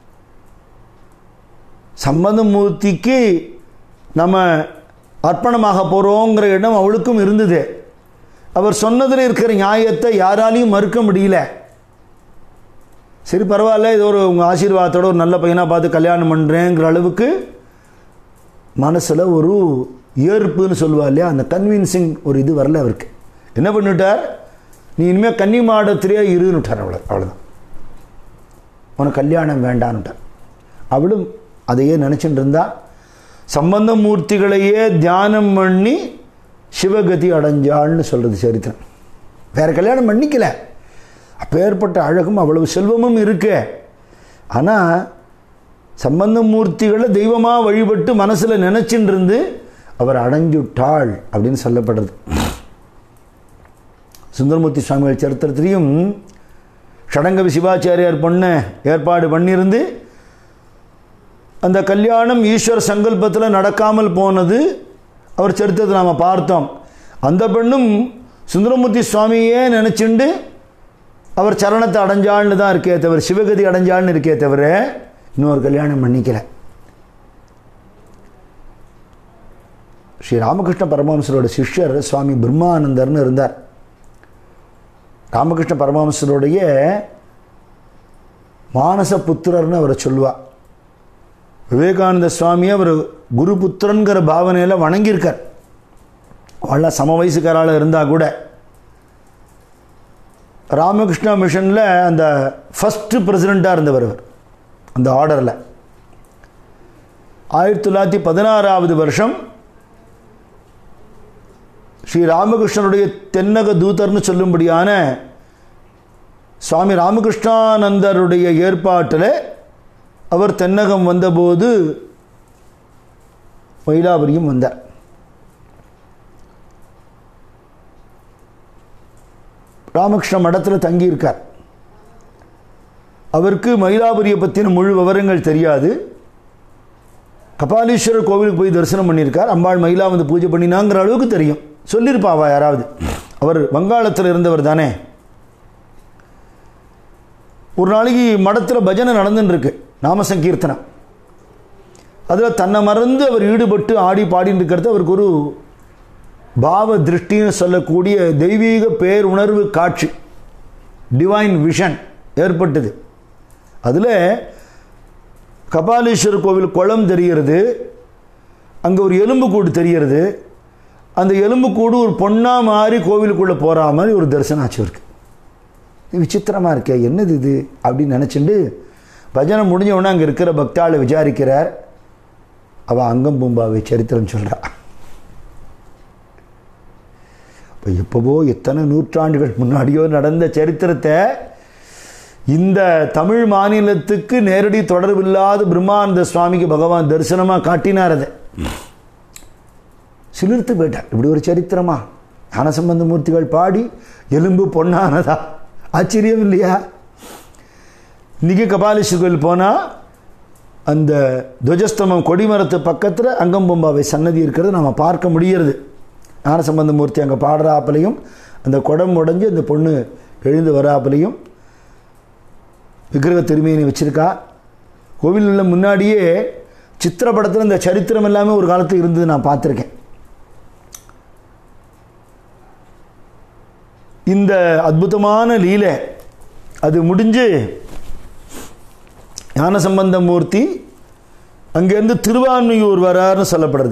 சம்பந்தமூர்த்திக்கு நம்ம அர்ப்பணமாக போகிறோங்கிற இடம் அவளுக்கும் இருந்தது. அவர் சொன்னதில் இருக்கிற நியாயத்தை யாராலையும் மறுக்க முடியல. சரி பரவாயில்ல, இது ஒரு உங்கள் ஆசீர்வாதத்தோடு ஒரு நல்ல பையனாக பார்த்து கல்யாணம் பண்ணுறேங்கிற அளவுக்கு மனசில் ஒரு ஏற்புன்னு சொல்லுவா இல்லையா, அந்த கன்வின்சிங் ஒரு இது வரல அவருக்கு. என்ன பண்ணிட்டார், நீ இனிமேல் கன்னி மாடத்திலே இருன்னுட்டார். அவ்வளோ அவ்வளோதான், உனக்கு கல்யாணம் வேண்டான்னுட்டார். அவளும் அதையே நினச்சிட்டு இருந்தா. சம்பந்த மூர்த்திகளையே தியானம் பண்ணி சிவகதி அடைஞ்சாள்னு சொல்கிறது சரித்திரம். வேற கல்யாணம் பண்ணிக்கல, அப்பேற்பட்ட அழகும் அவ்வளவு செல்வமும் இருக்கு. ஆனால் சம்பந்த மூர்த்திகளை தெய்வமாக வழிபட்டு மனசில் நினச்சின்னு இருந்து அவர் அடைஞ்சுட்டாள் அப்படின்னு சொல்லப்படுறது. சுந்தரமூர்த்தி சுவாமிகள் சரித்திரத்திலையும் ஷடங்கவி சிவாச்சாரியார் பொண்ண ஏற்பாடு பண்ணியிருந்து அந்த கல்யாணம் ஈஸ்வர சங்கல்பத்தில் நடக்காமல் போனது அவர் சரித்திரத்தை நாம் பார்த்தோம். அந்த பெண்ணும் சுந்தரமூர்த்தி சுவாமியே நினச்சிண்டு அவர் சரணத்தை அடைஞ்சாள்னு தான் இருக்கே தவிர, சிவகதி அடைஞ்சாள்னு இருக்கே தவிர இன்னொரு கல்யாணம் பண்ணிக்கல. ஸ்ரீ ராமகிருஷ்ண பரமஹம்சரோட சிஷ்யர் சுவாமி பிரம்மானந்தர்னு இருந்தார். ராமகிருஷ்ண பரமஹம்சருடைய மானச புத்திரர்னு அவரை சொல்லுவார். விவேகானந்த சுவாமியை அவர் குரு புத்திரன்கிற பாவனையில் வணங்கியிருக்கார். அவள சம வயசுக்காரால் இருந்தால் கூட ராமகிருஷ்ணா மிஷனில் அந்த ஃபஸ்ட்டு பிரசிடெண்ட்டாக இருந்தவர் அவர். அந்த ஆர்டரில் ஆயிரத்தி தொள்ளாயிரத்தி பதினாறாவது வருஷம் ஸ்ரீ ராமகிருஷ்ணனுடைய தென்னக தூதர்னு சொல்லும்படியான சுவாமி ராமகிருஷ்ணானந்தருடைய ஏற்பாட்டில் அவர் தென்னகம் வந்தபோது மயிலாபுரியும் வந்தார். ராமகிருஷ்ண மடத்தில் தங்கியிருக்கார். அவருக்கு மயிலாபுரியை பற்றின முழு விவரங்கள் தெரியாது. கபாலீஸ்வரர் கோவிலுக்கு போய் தரிசனம் பண்ணியிருக்கார். அம்பாள் மயிலா வந்து பூஜை பண்ணினாங்கிற அளவுக்கு தெரியும். சொல்லியிருப்பாவா யாராவது? அவர் வங்காளத்தில் இருந்தவர் தானே. ஒரு நாளைக்கு மடத்தில் பஜனை நடந்துருக்கு, நாம சங்கீர்த்தனம். அதில் தன்னை மறந்து அவர் ஈடுபட்டு ஆடி பாடின்னு இருக்கிறது அவருக்கு ஒரு பாவ திருஷ்டின்னு சொல்லக்கூடிய தெய்வீக பேருணர்வு காட்சி, டிவைன் விஷன் ஏற்பட்டது. அதில் கபாலீஸ்வரர் கோவில் குளம் தெரிகிறது, அங்கே ஒரு எலும்புக்கூடு தெரிகிறது. அந்த எலும்புக்கூடு ஒரு பொண்ணா மாதிரி கோவிலுக்குள்ளே போகிற மாதிரி ஒரு தரிசனம் ஆச்சு இருக்கு. விசித்திரமாக இருக்கே, என்னது இது அப்படின்னு நினச்சிட்டு பஜனை முடிஞ்ச உடனே அங்கே இருக்கிற பக்தாளை விசாரிக்கிறார். அவள் அங்கம் பூம்பாவை சரித்திரம் சொல்கிறா. இப்போ எப்போவோ எத்தனை நூற்றாண்டுகள் முன்னாடியோ நடந்த சரித்திரத்தை இந்த தமிழ் மாநிலத்துக்கு நேரடி தொடர்பில்லாத பிரம்மானந்த சுவாமிக்கு பகவான் தரிசனமாக காட்டினார். அதை சிலிர்த்து போயிட்டார். இப்படி ஒரு சரித்திரமா? ஞானசம்பந்த மூர்த்திகள் பாடி எலும்பு பொன்னானதா? ஆச்சரியம் இல்லையா? இன்னைக்கு கபாலீஸ்வரர் கோயில் போனால் அந்த துவஜஸ்தம்பம் கொடிமரத்து பக்கத்தில் அங்கம்பொம்பாவை சன்னதி இருக்கிறது நம்ம பார்க்க முடிகிறது. ஞானசம்பந்த மூர்த்தி அங்கே பாடுறாப்பிலையும் அந்த குடம் உடஞ்சி அந்த பொண்ணு எழுந்து வராப்பிலையும் விக்கிரக திருமையினை வச்சிருக்கா. கோவிலில் முன்னாடியே சித்திரப்படத்தில் இந்த சரித்திரம் எல்லாமே ஒரு காலத்தில் இருந்தது, நான் பார்த்துருக்கேன். இந்த அற்புதமான லீலை அது முடிஞ்சு ஞானசம்பந்த மூர்த்தி அங்கேருந்து திருவான்மியூர் வராருன்னு சொல்லப்படுறது.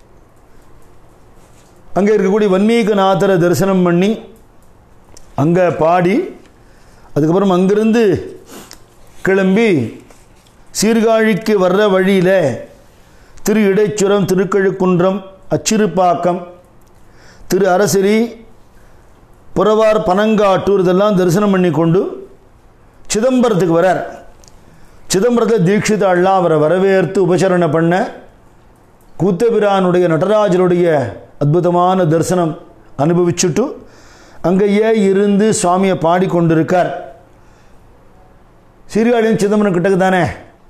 அங்கே இருக்கக்கூடிய வன்மீகநாதரை தரிசனம் பண்ணி அங்கே பாடி அதுக்கப்புறம் அங்கிருந்து கிளம்பி சீர்காழிக்கு வர்ற வழியில் திரு இடைச்சுரம், திருக்கழுக்குன்றம், அச்சிறுப்பாக்கம், திரு அரசிரி, புறவார், பனங்காட்டூர் இதெல்லாம் தரிசனம் பண்ணி கொண்டு சிதம்பரத்துக்கு வரார். சிதம்பரத்தில் தீட்சிதாள்லாம் அவரை வரவேற்று உபசரணை பண்ண கூத்தபிரானுடைய நடராஜருடைய அற்புதமான தரிசனம் அனுபவிச்சுட்டு அங்கேயே இருந்து சுவாமியை பாடிக்கொண்டிருக்கார். சீர்காழியும் சிதம்பரம் கிட்டக்கு தானே.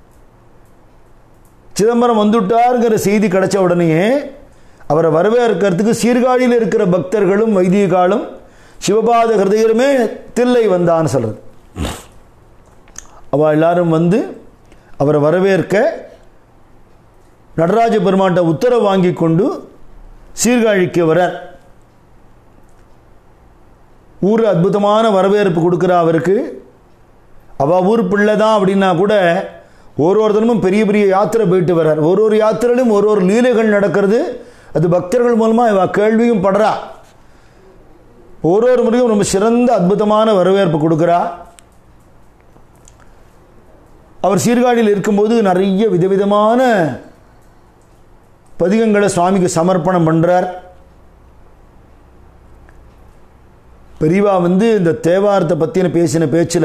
சிதம்பரம் வந்துட்டாருங்கிற செய்தி கிடைச்ச உடனேயே அவரை வரவேற்கிறதுக்கு சீர்காழியில் இருக்கிற பக்தர்களும் வைதிகாலும் சிவபாத ஹிருதயருமே தில்லை வந்தான்னு சொல்கிறது. அவள் எல்லாரும் வந்து அவரை வரவேற்க நடராஜ பெருமாட்ட உத்தரவு வாங்கி கொண்டு சீர்காழிக்கு வரார். ஊர் அற்புதமான வரவேற்பு கொடுக்குற அவருக்கு. அவள் ஊர் பிள்ளை தான் அப்படின்னா கூட ஒரு ஒருத்தரும் பெரிய பெரிய யாத்திரை போயிட்டு வர்றார். ஒரு ஒரு யாத்திரையிலும் ஒரு ஒரு லீலைகள் நடக்கிறது. அது பக்தர்கள் மூலமாக இவ கேள்வியும் படுறா. ஒரு ஒரு முறையும் ரொம்ப சிறந்த அற்புதமான வரவேற்பு கொடுக்குறா. அவர் சீர்காழியில் இருக்கும்போது நிறைய விதவிதமான பதிகங்களை சுவாமிக்கு சமர்ப்பணம் பண்ணுறார். பெரியவா வந்து இந்த தேவாரத்தை பற்றின பேசின பேச்சில்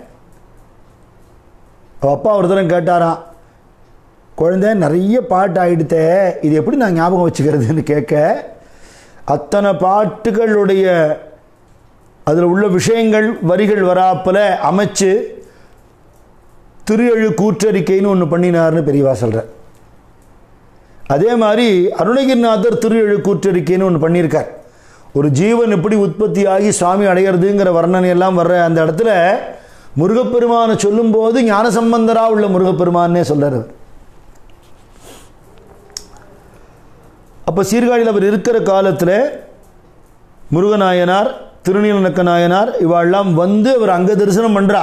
அவள் அப்பா ஒரு தரம் கேட்டாராம், குழந்தை நிறைய பாட்டு ஆகிடுத்தே, இது எப்படி நான் ஞாபகம் வச்சுக்கிறதுன்னு கேட்க, அத்தனை பாட்டுகளுடைய அதில் உள்ள விஷயங்கள் வரிகள் வராப்பில் அமைச்சு திரு எழு கூற்றறிக்கைன்னு ஒன்று பண்ணினார்னு பெரியவா சொல்கிறார். அதே மாதிரி அருணகிரிநாதர் திரு எழு கூற்றறிக்கைன்னு ஒன்று பண்ணியிருக்கார். ஒரு ஜீவன் எப்படி உற்பத்தி ஆகி சுவாமி அடைகிறதுங்கிற வர்ணனை எல்லாம் வர்ற அந்த இடத்துல முருகப்பெருமானை சொல்லும்போது ஞானசம்பந்தராக உள்ள முருகப்பெருமானே சொல்கிறார். அப்போ சீர்காழியில் அவர் இருக்கிற காலத்தில் முருகநாயனார், திருநீலநக்க நாயனார் இவாளெல்லாம் வந்து அவர் அங்கே தரிசனம் பண்ணுறா.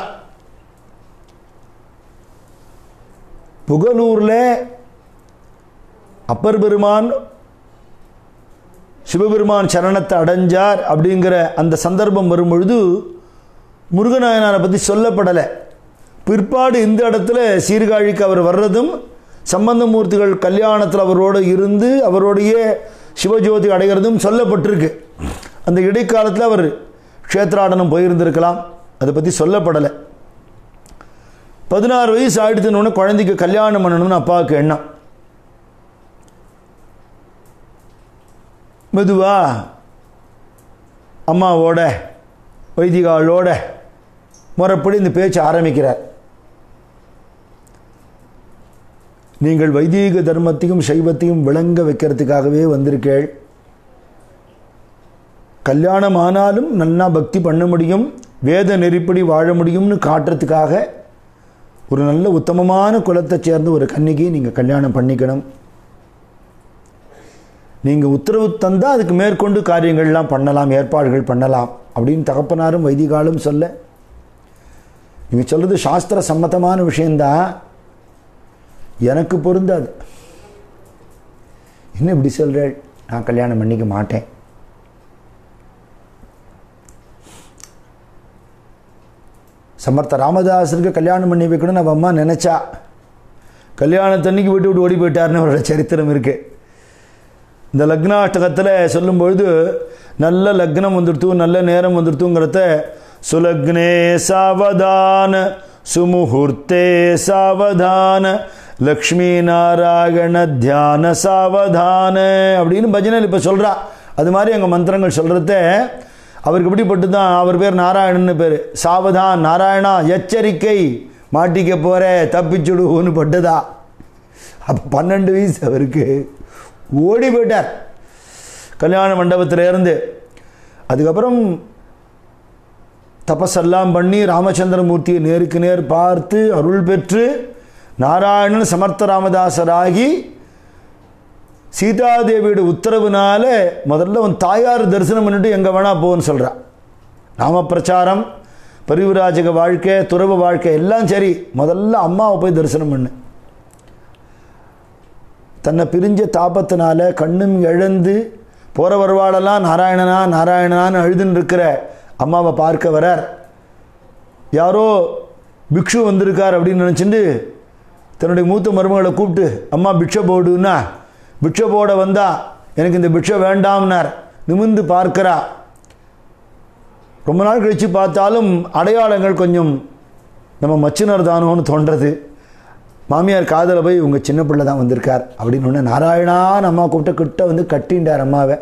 புகலூரில் அப்பர் பெருமான் சிவபெருமான் சரணத்தை அடைஞ்சார் அப்படிங்கிற அந்த சந்தர்ப்பம் வரும்பொழுது முருகநாயனாரை பற்றி சொல்லப்படலை. பிற்பாடு இந்த இடத்துல சீர்காழிக்கு அவர் வர்றதும் சம்பந்தமூர்த்திகள் கல்யாணத்தில் அவரோடு இருந்து அவருடைய சிவஜோதி அடைகிறதும் சொல்லப்பட்டிருக்கு. அந்த இடைக்காலத்தில் அவர் க்ஷேத்ராடனம் போயிருந்திருக்கலாம், அதை பற்றி சொல்லப்படலை. பதினாறு வயசு ஆயிடுத்துன்னு குழந்தைக்கு கல்யாணம் பண்ணணும்னு அப்பாவுக்கு எண்ணம். மெதுவா அம்மாவோட வைதிகாலோட முறைப்படி இந்த பேச்சு ஆரம்பிக்கிறார். நீங்கள் வைதீக தர்மத்தையும் சைவத்தையும் விளங்க வைக்கிறதுக்காகவே வந்திருக்கேள். கல்யாணம் ஆனாலும் நல்லா பக்தி பண்ண முடியும், வேத நெறிப்படி வாழ முடியும்னு காட்டுறதுக்காக ஒரு நல்ல உத்தமமான குலத்தை சேர்ந்த ஒரு கன்னிகை நீங்கள் கல்யாணம் பண்ணிக்கணும். நீங்கள் உத்தரவு தந்தால் அதுக்கு மேற்கொண்டு காரியங்கள்லாம் பண்ணலாம், ஏற்பாடுகள் பண்ணலாம் அப்படின்னு தகப்பனாரும் வைதிகாலும் சொல்ல, நீங்கள் சொல்கிறது சாஸ்திர சம்மதமான விஷயந்தான், எனக்கு பொருந்தாது. என்ன இப்படி சொல்கிறேன், நான் கல்யாணம் பண்ணிக்க மாட்டேன். சமர்த்த ராமதாசருக்கு கல்யாணம் பண்ணி வைக்கணும்னு அவன் அம்மா நினச்சா, கல்யாணத்தன்னைக்கு விட்டு விட்டு ஓடி போயிட்டாருன்னு அவரோட சரித்திரம் இருக்குது. இந்த லக்னாஷ்டகத்தில் சொல்லும்பொழுது நல்ல லக்னம் வந்துடுத்து, நல்ல நேரம் வந்துடுத்துங்கிறத சுலக்னே சாவதான சுமுகூர்த்தே சாவதான லக்ஷ்மி நாராயண தியான சாவதான அப்படின்னு பஜனையில் இப்போ சொல்கிறா. அது மாதிரி எங்கள் மந்திரங்கள் சொல்கிறத அவருக்கு எப்படிப்பட்டு தான், அவர் பேர் நாராயணன்னு பேர், சாவதான் நாராயணா எச்சரிக்கை, மாட்டிக்க போகிற தப்பிச்சுடுன்னு பட்டுதா. அப்போ பன்னெண்டு வயசு அவருக்கு, ஓடி போயிட்டார் கல்யாண மண்டபத்தில் இருந்து. அதுக்கப்புறம் தபஸெல்லாம் பண்ணி ராமச்சந்திரமூர்த்தியை நேருக்கு நேர் பார்த்து அருள் பெற்று நாராயணன் சமர்த்த ராமதாசராகி சீதாதேவியோட உத்தரவுனால முதல்ல உன் தாயார் தரிசனம் பண்ணிட்டு எங்கே வேணா போன்னு சொல்கிறான். நாம பிரச்சாரம், பரிவிராஜக வாழ்க்கை, துறவு வாழ்க்கை எல்லாம் சரி, முதல்ல அம்மாவை போய் தரிசனம் பண்ணு. தன்னை பிரிஞ்ச தாபத்தினால கண்ணும் இழந்து போகிற வருவாளெல்லாம் நாராயணனா நாராயணனான்னு அழுதுன்னு இருக்கிற அம்மாவை பார்க்க வரார். யாரோ பிக்ஷு வந்திருக்கார் அப்படின்னு நினச்சிட்டு தன்னுடைய மூத்த மருமகளை கூப்பிட்டு, அம்மா பிக்ஷை போடுன்னா, பிக்ஷை போட வந்தா எனக்கு இந்த பிக்ஷை வேண்டாம்னார். நிமிர்ந்து பார்க்கிறா. ரொம்ப நாள் கழித்து பார்த்தாலும் அடையாளங்கள் கொஞ்சம் நம்ம மச்சினர் தானோன்னு தோன்றது. மாமியார் காதில் போய் உங்கள் சின்ன பிள்ளை தான் வந்திருக்கார் அப்படின்னு ஒன்று நாராயணான்னு அம்மா கூப்பிட்ட கிட்ட வந்து கட்டின்றார் அம்மாவை.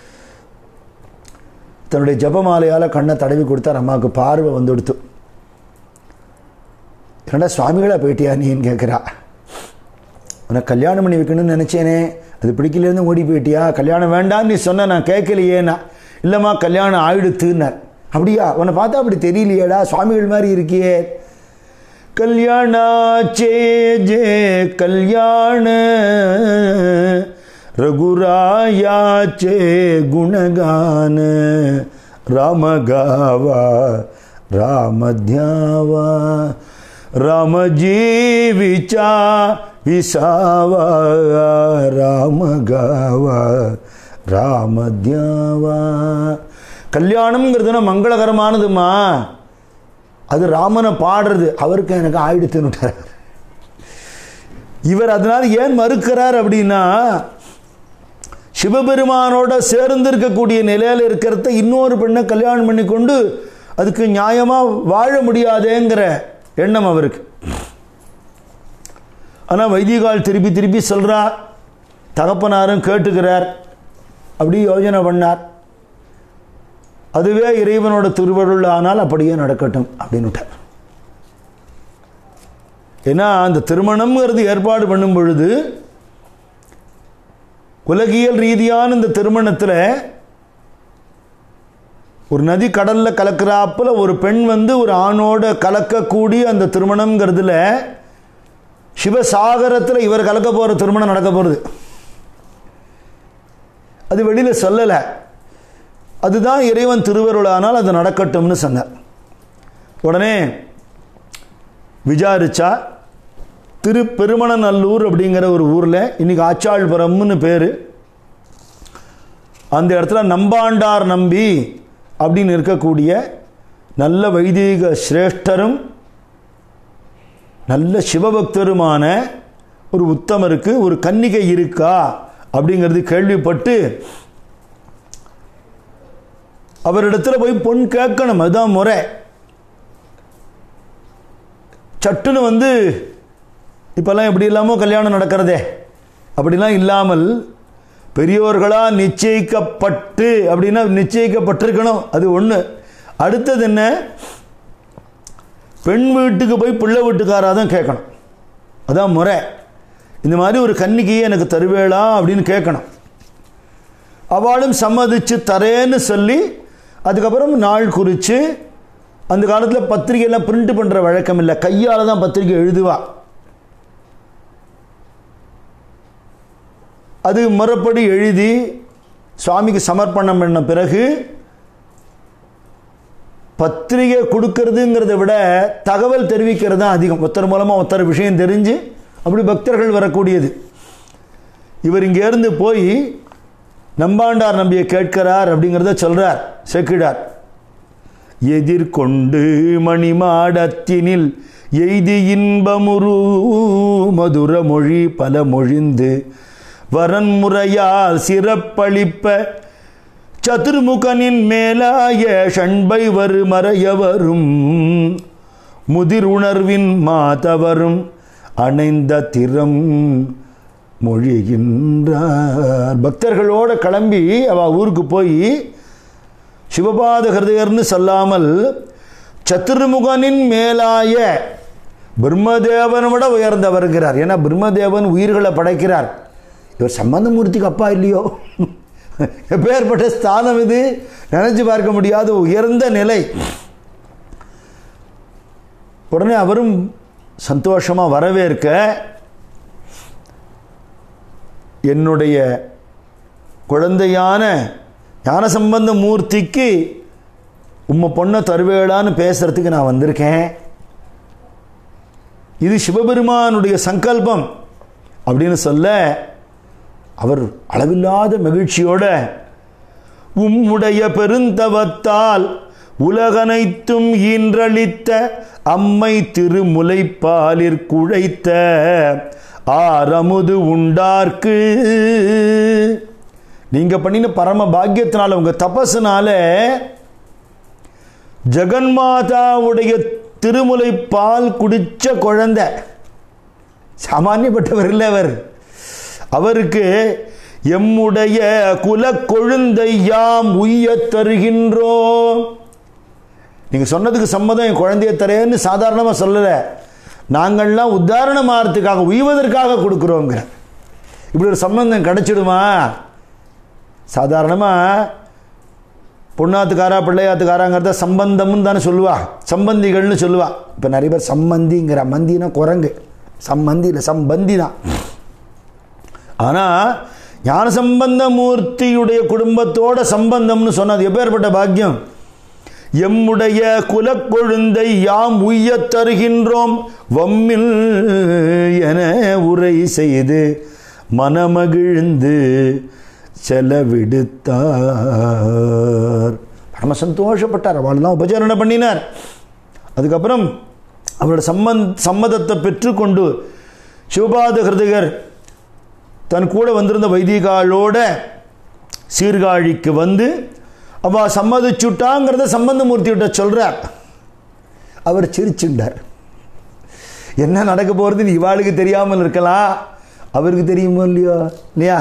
தன்னுடைய ஜபமாலையால் கண்ணை தடவி கொடுத்தார். அம்மாவுக்கு பார்வை வந்து கொடுத்து, என்னடா சுவாமிகளா போயிட்டியா நீன்னு கேட்குறா. உனக்கு கல்யாணம் பண்ணி வைக்கணும்னு நினச்சேனே, அது பிடிக்கலேருந்து ஓடி போயிட்டியா, கல்யாணம் வேண்டான்னு நீ சொன்ன நான் கேட்கலையேண்ணா. இல்லைம்மா கல்யாணம் ஆயிடுத்துன்னார். அப்படியா, உன்னை பார்த்தா அப்படி தெரியலையேடா, சுவாமிகள் மாதிரி இருக்கியே. கல்யாணாச்சே ஜே கல்யாண ரகுராயாச்சே குணகான ராமகாவா ராமத்யாவா ராமஜீவிச்சா விசாவா ராமகாவா ராமத்யாவா. கல்யாணம்ங்கிறதுனா மங்களகரமானதுமா, அது ராமனை பாடுறது, அவருக்கு எனக்கு ஆயிடுத்துன்னு. இவர் அதனால ஏன் மறுக்கிறார் அப்படின்னா, சிவபெருமானோட சேர்ந்து இருக்கக்கூடிய நிலையில் இருக்கிறத இன்னொரு பெண்ணை கல்யாணம் பண்ணி கொண்டு அதுக்கு நியாயமா வாழ முடியாதேங்கிற எண்ணம் அவருக்கு. ஆனால் வைதிகால் திருப்பி திருப்பி சொல்றா, தகப்பனாரும் கேட்டுக்கிறார், அப்படி யோஜனை பண்ணார். அதுவே இறைவனோட திருவருள் ஆனால் அப்படியே நடக்கட்டும் அப்படின்னுட்டார். ஏன்னா அந்த திருமணம்ங்கிறது ஏற்பாடு பண்ணும் பொழுது உலகியல் ரீதியான இந்த திருமணத்தில் ஒரு நதி கடல்ல கலக்கிறாப்புல ஒரு பெண் வந்து ஒரு ஆணோட கலக்கக்கூடிய அந்த திருமணம்ங்கிறதுல சிவசாகரத்தில் இவர் கலக்க போற திருமணம் நடக்க போறது. அது வெளியில சொல்லலை. அதுதான் இறைவன் திருவருளானால் அது நடக்கட்டும்னு சொன்னார். உடனே விசாரிச்சா திரு பெருமணநல்லூர் அப்படிங்கிற ஒரு ஊரில், இன்னைக்கு ஆச்சாள்புரம்னு பேர், அந்த இடத்துல நம்பாண்டார் நம்பி அப்படின்னு இருக்கக்கூடிய நல்ல வைதீக சிரேஷ்டரும் நல்ல சிவபக்தருமான ஒரு உத்தமருக்கு ஒரு கன்னிகை இருக்கா அப்படிங்கிறது கேள்விப்பட்டு அவரிடத்துல போய் பொன் கேட்கணும். அதுதான் முறை. சட்டுன்னு வந்து இப்பெல்லாம் எப்படி இல்லாமல் கல்யாணம் நடக்கிறதே அப்படிலாம் இல்லாமல் பெரியோர்களாக நிச்சயிக்கப்பட்டு, அப்படின்னா நிச்சயிக்கப்பட்டிருக்கணும், அது ஒன்று. அடுத்தது என்ன, பெண் வீட்டுக்கு போய் பிள்ளை வீட்டுக்காராக தான் கேட்கணும். அதான் முறை. இந்த மாதிரி ஒரு கன்னிகையை எனக்கு தருவேளா அப்படின்னு கேட்கணும். அவளும் சம்மதிச்சு தரேன்னு சொல்லி அதுக்கப்புறம் நாள் குறித்து, அந்த காலத்தில் பத்திரிகையெல்லாம் பிரிண்ட் பண்ணுற வழக்கம் இல்லை, கையால் தான் பத்திரிகை எழுதுவா. அது முறைப்படி எழுதி சுவாமிக்கு சமர்ப்பணம் பண்ண பிறகு பத்திரிகை கொடுக்கறதுங்கிறத விட தகவல் தெரிவிக்கிறது தான் அதிகம். ஒருத்தர் மூலமாக ஒருத்தர் விஷயம் தெரிஞ்சு அப்படி பக்தர்கள் வரக்கூடியது. இவர் இங்கேருந்து போய் நம்பாண்டார் நம்பியை கேட்கிறார் அப்படிங்கிறத சொல்றார் சேக்கிழார். எதிர்கொண்டு மணிமாடத்தினில் எய்தி இன்பமுரு மதுர மொழி பல மொழிந்து வரன்முறையால் சிறப்பளிப்ப சதுர்முகனின் மேலாய ஷண்பை வரு மறையவரும் முதிர் உணர்வின் மாதவரும் அணைந்த திறம் மொழிகின்றார். பக்தர்களோட கிளம்பி அவ ஊருக்கு போய் சிவபாத ஹிருதயர்னு சொல்லாமல் சத்துர்முகனின் மேலாய பிரம்மதேவனை விட உயர்ந்தவர்கிறார். ஏன்னா பிரம்மதேவன் உயிர்களை படைக்கிறார். இவர் சம்பந்தமூர்த்திக்கு அப்பா இல்லையோ? எப்பேற்பட்ட ஸ்தானம் இது, நினைச்சு பார்க்க முடியாத உயர்ந்த நிலை. உடனே அவரும் சந்தோஷமா வரவேற்க, என்னுடைய குழந்தையான ஞானசம்பந்த மூர்த்திக்கு உம்மை பொண்ணை தருவேளான்னு பேசுறதுக்கு நான் வந்திருக்கேன், இது சிவபெருமானுடைய சங்கல்பம் அப்படின்னு சொல்ல, அவர் அளவில்லாத மகிழ்ச்சியோட உம்முடைய பெருந்தவத்தால் உலகனைத்தும் ஈன்றளித்த அம்மை திருமுலைப்பாலிற் குழைத்த ஆரமுது உண்டார்க்கு, நீங்க பண்ணின பரம பாக்கியத்தினால, உங்க தபசுனால ஜெகன்மாதாவுடைய திருமுலை பால் குடிச்ச குழந்தை, சாமானியப்பட்டவர் இல்லை அவர், அவருக்கு எம்முடைய குல கொழுந்தை யாம் உய்ய தருகின்றோம். நீங்க சொன்னதுக்கு சம்மதம், என் குழந்தைய தரேன்னு சாதாரணமா சொல்லல, நாங்கள்லாம் உதாரணமாகறதுக்காக உய்வதற்காக கொடுக்கிறோங்கிற. இப்படி ஒரு சம்பந்தம் கிடைச்சிடுமா? சாதாரணமா பொண்ணாத்துக்காரா பிள்ளையாத்துக்காராங்கிறத சம்பந்தம்னு தானே சொல்லுவா, சம்பந்திகள்னு சொல்லுவா. இப்போ நிறைய பேர் சம்பந்திங்கிற, மந்தினா குரங்கு, சம்பந்தி இல்லை சம்பந்தி தான். ஆனால் ஞானசம்பந்த மூர்த்தியுடைய குடும்பத்தோட சம்பந்தம்னு சொன்னது எப்பேற்பட்ட பாக்கியம். எம்முடைய குலக்கொழுந்தை யாம் உய்ய தருகின்றோம் வம்மில் என உரை செய்து மனமகிழ்ந்து செலவிடுத்தார். நம்ம சந்தோஷப்பட்டார். அவள்லாம் உபச்சாரணை பண்ணினார். அதுக்கப்புறம் அவரோட சம்மந் சம்மதத்தை பெற்றுக்கொண்டு சிவபாத ஹிருதயர் தன் கூட வந்திருந்த வைதிகாலோட சீர்காழிக்கு வந்து அவள் சம்மதிச்சுட்டாங்கிறத சம்பந்தமூர்த்திகிட்ட சொல்கிறார். அவர் சிரிச்சுண்டார். என்ன நடக்க போகிறது இவாளுக்கு தெரியாமல் இருக்கலாம், அவருக்கு தெரியுமோ இல்லையோ இல்லையா?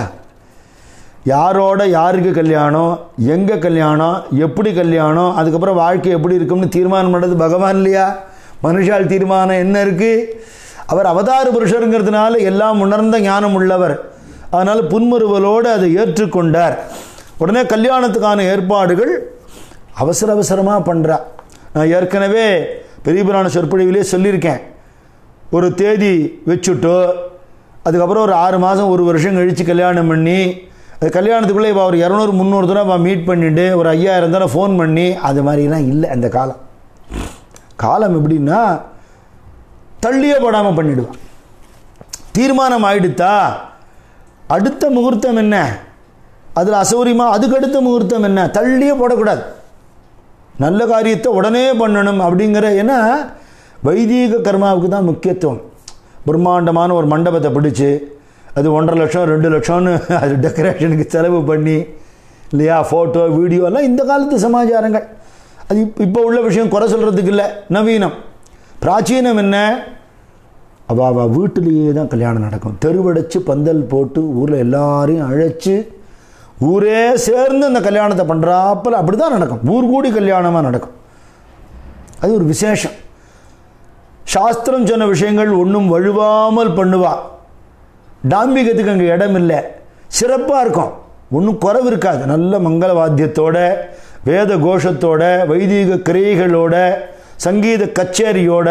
யாரோட யாருக்கு கல்யாணம், எங்கே கல்யாணம், எப்படி கல்யாணம், அதுக்கப்புறம் வாழ்க்கை எப்படி இருக்கும்னு தீர்மானம் பண்ணுறது பகவான் இல்லையா? மனுஷால் தீர்மானம் என்ன இருக்குது? அவர் அவதார புருஷருங்கிறதுனால எல்லாம் உணர்ந்த ஞானம் உள்ளவர். அதனால் புன்முறுவலோடு அதை ஏற்றுக்கொண்டார். உடனே கல்யாணத்துக்கான ஏற்பாடுகள் அவசர அவசரமாக பண்ணுறா. நான் ஏற்கனவே பெரிய புராண சொற்பொழிவிலே சொல்லியிருக்கேன். ஒரு தேதி வச்சுட்டோ அதுக்கப்புறம் ஒரு ஆறு மாதம் ஒரு வருஷம் கழித்து கல்யாணம் பண்ணி அது கல்யாணத்துக்குள்ளே இப்போ ஒரு இரநூறு முந்நூறு தடவை மீட் பண்ணிட்டு ஒரு ஐயாயிரம் தடவை ஃபோன் பண்ணி அது மாதிரிலாம் இல்லை. அந்த காலம் காலம் எப்படின்னா தள்ளியே போடாமல் பண்ணிவிடுவான். தீர்மானம் ஆயிடுத்தா அடுத்த முகூர்த்தம் என்ன, அதில் அசௌரியமாக அதுக்கு அடுத்த முகூர்த்தம் என்ன, தள்ளியே போடக்கூடாது. நல்ல காரியத்தை உடனே பண்ணணும் அப்படிங்கிற, ஏன்னா வைதீக கர்மாவுக்கு தான் முக்கியத்துவம். பிரம்மாண்டமான ஒரு மண்டபத்தை பிடிச்சி அது ஒன்றரை லட்சம் ரெண்டு லட்சம்னு அது டெக்கரேஷனுக்கு செலவு பண்ணி இல்லையா, ஃபோட்டோ வீடியோ எல்லாம் இந்த காலத்து சமாச்சாரங்கள். அது இப்போ இப்போ உள்ள விஷயம் குறை சொல்கிறதுக்கு இல்லை, நவீனம். பிராச்சீனம் என்ன, அவள் அவள் வீட்டிலேயே தான் கல்யாணம் நடக்கும். தெருவடைச்சு பந்தல் போட்டு ஊரில் எல்லாரையும் அழைச்சி ஊரே சேர்ந்து அந்த கல்யாணத்தை பண்ணுறாப்பில் அப்படி தான் நடக்கும். ஊர் கூடி கல்யாணமாக நடக்கும். அது ஒரு விசேஷம். சாஸ்திரம் சொன்ன விஷயங்கள் ஒன்றும் வழுவாமல் பண்ணுவா. டாம்பிகத்துக்கு அங்கே இடம் இல்லை, சிறப்பாக இருக்கும், ஒன்றும் குறைவு இருக்காது. நல்ல மங்கள வாத்தியத்தோட வேத கோஷத்தோட வைதீக கிரியைகளோட சங்கீத கச்சேரியோட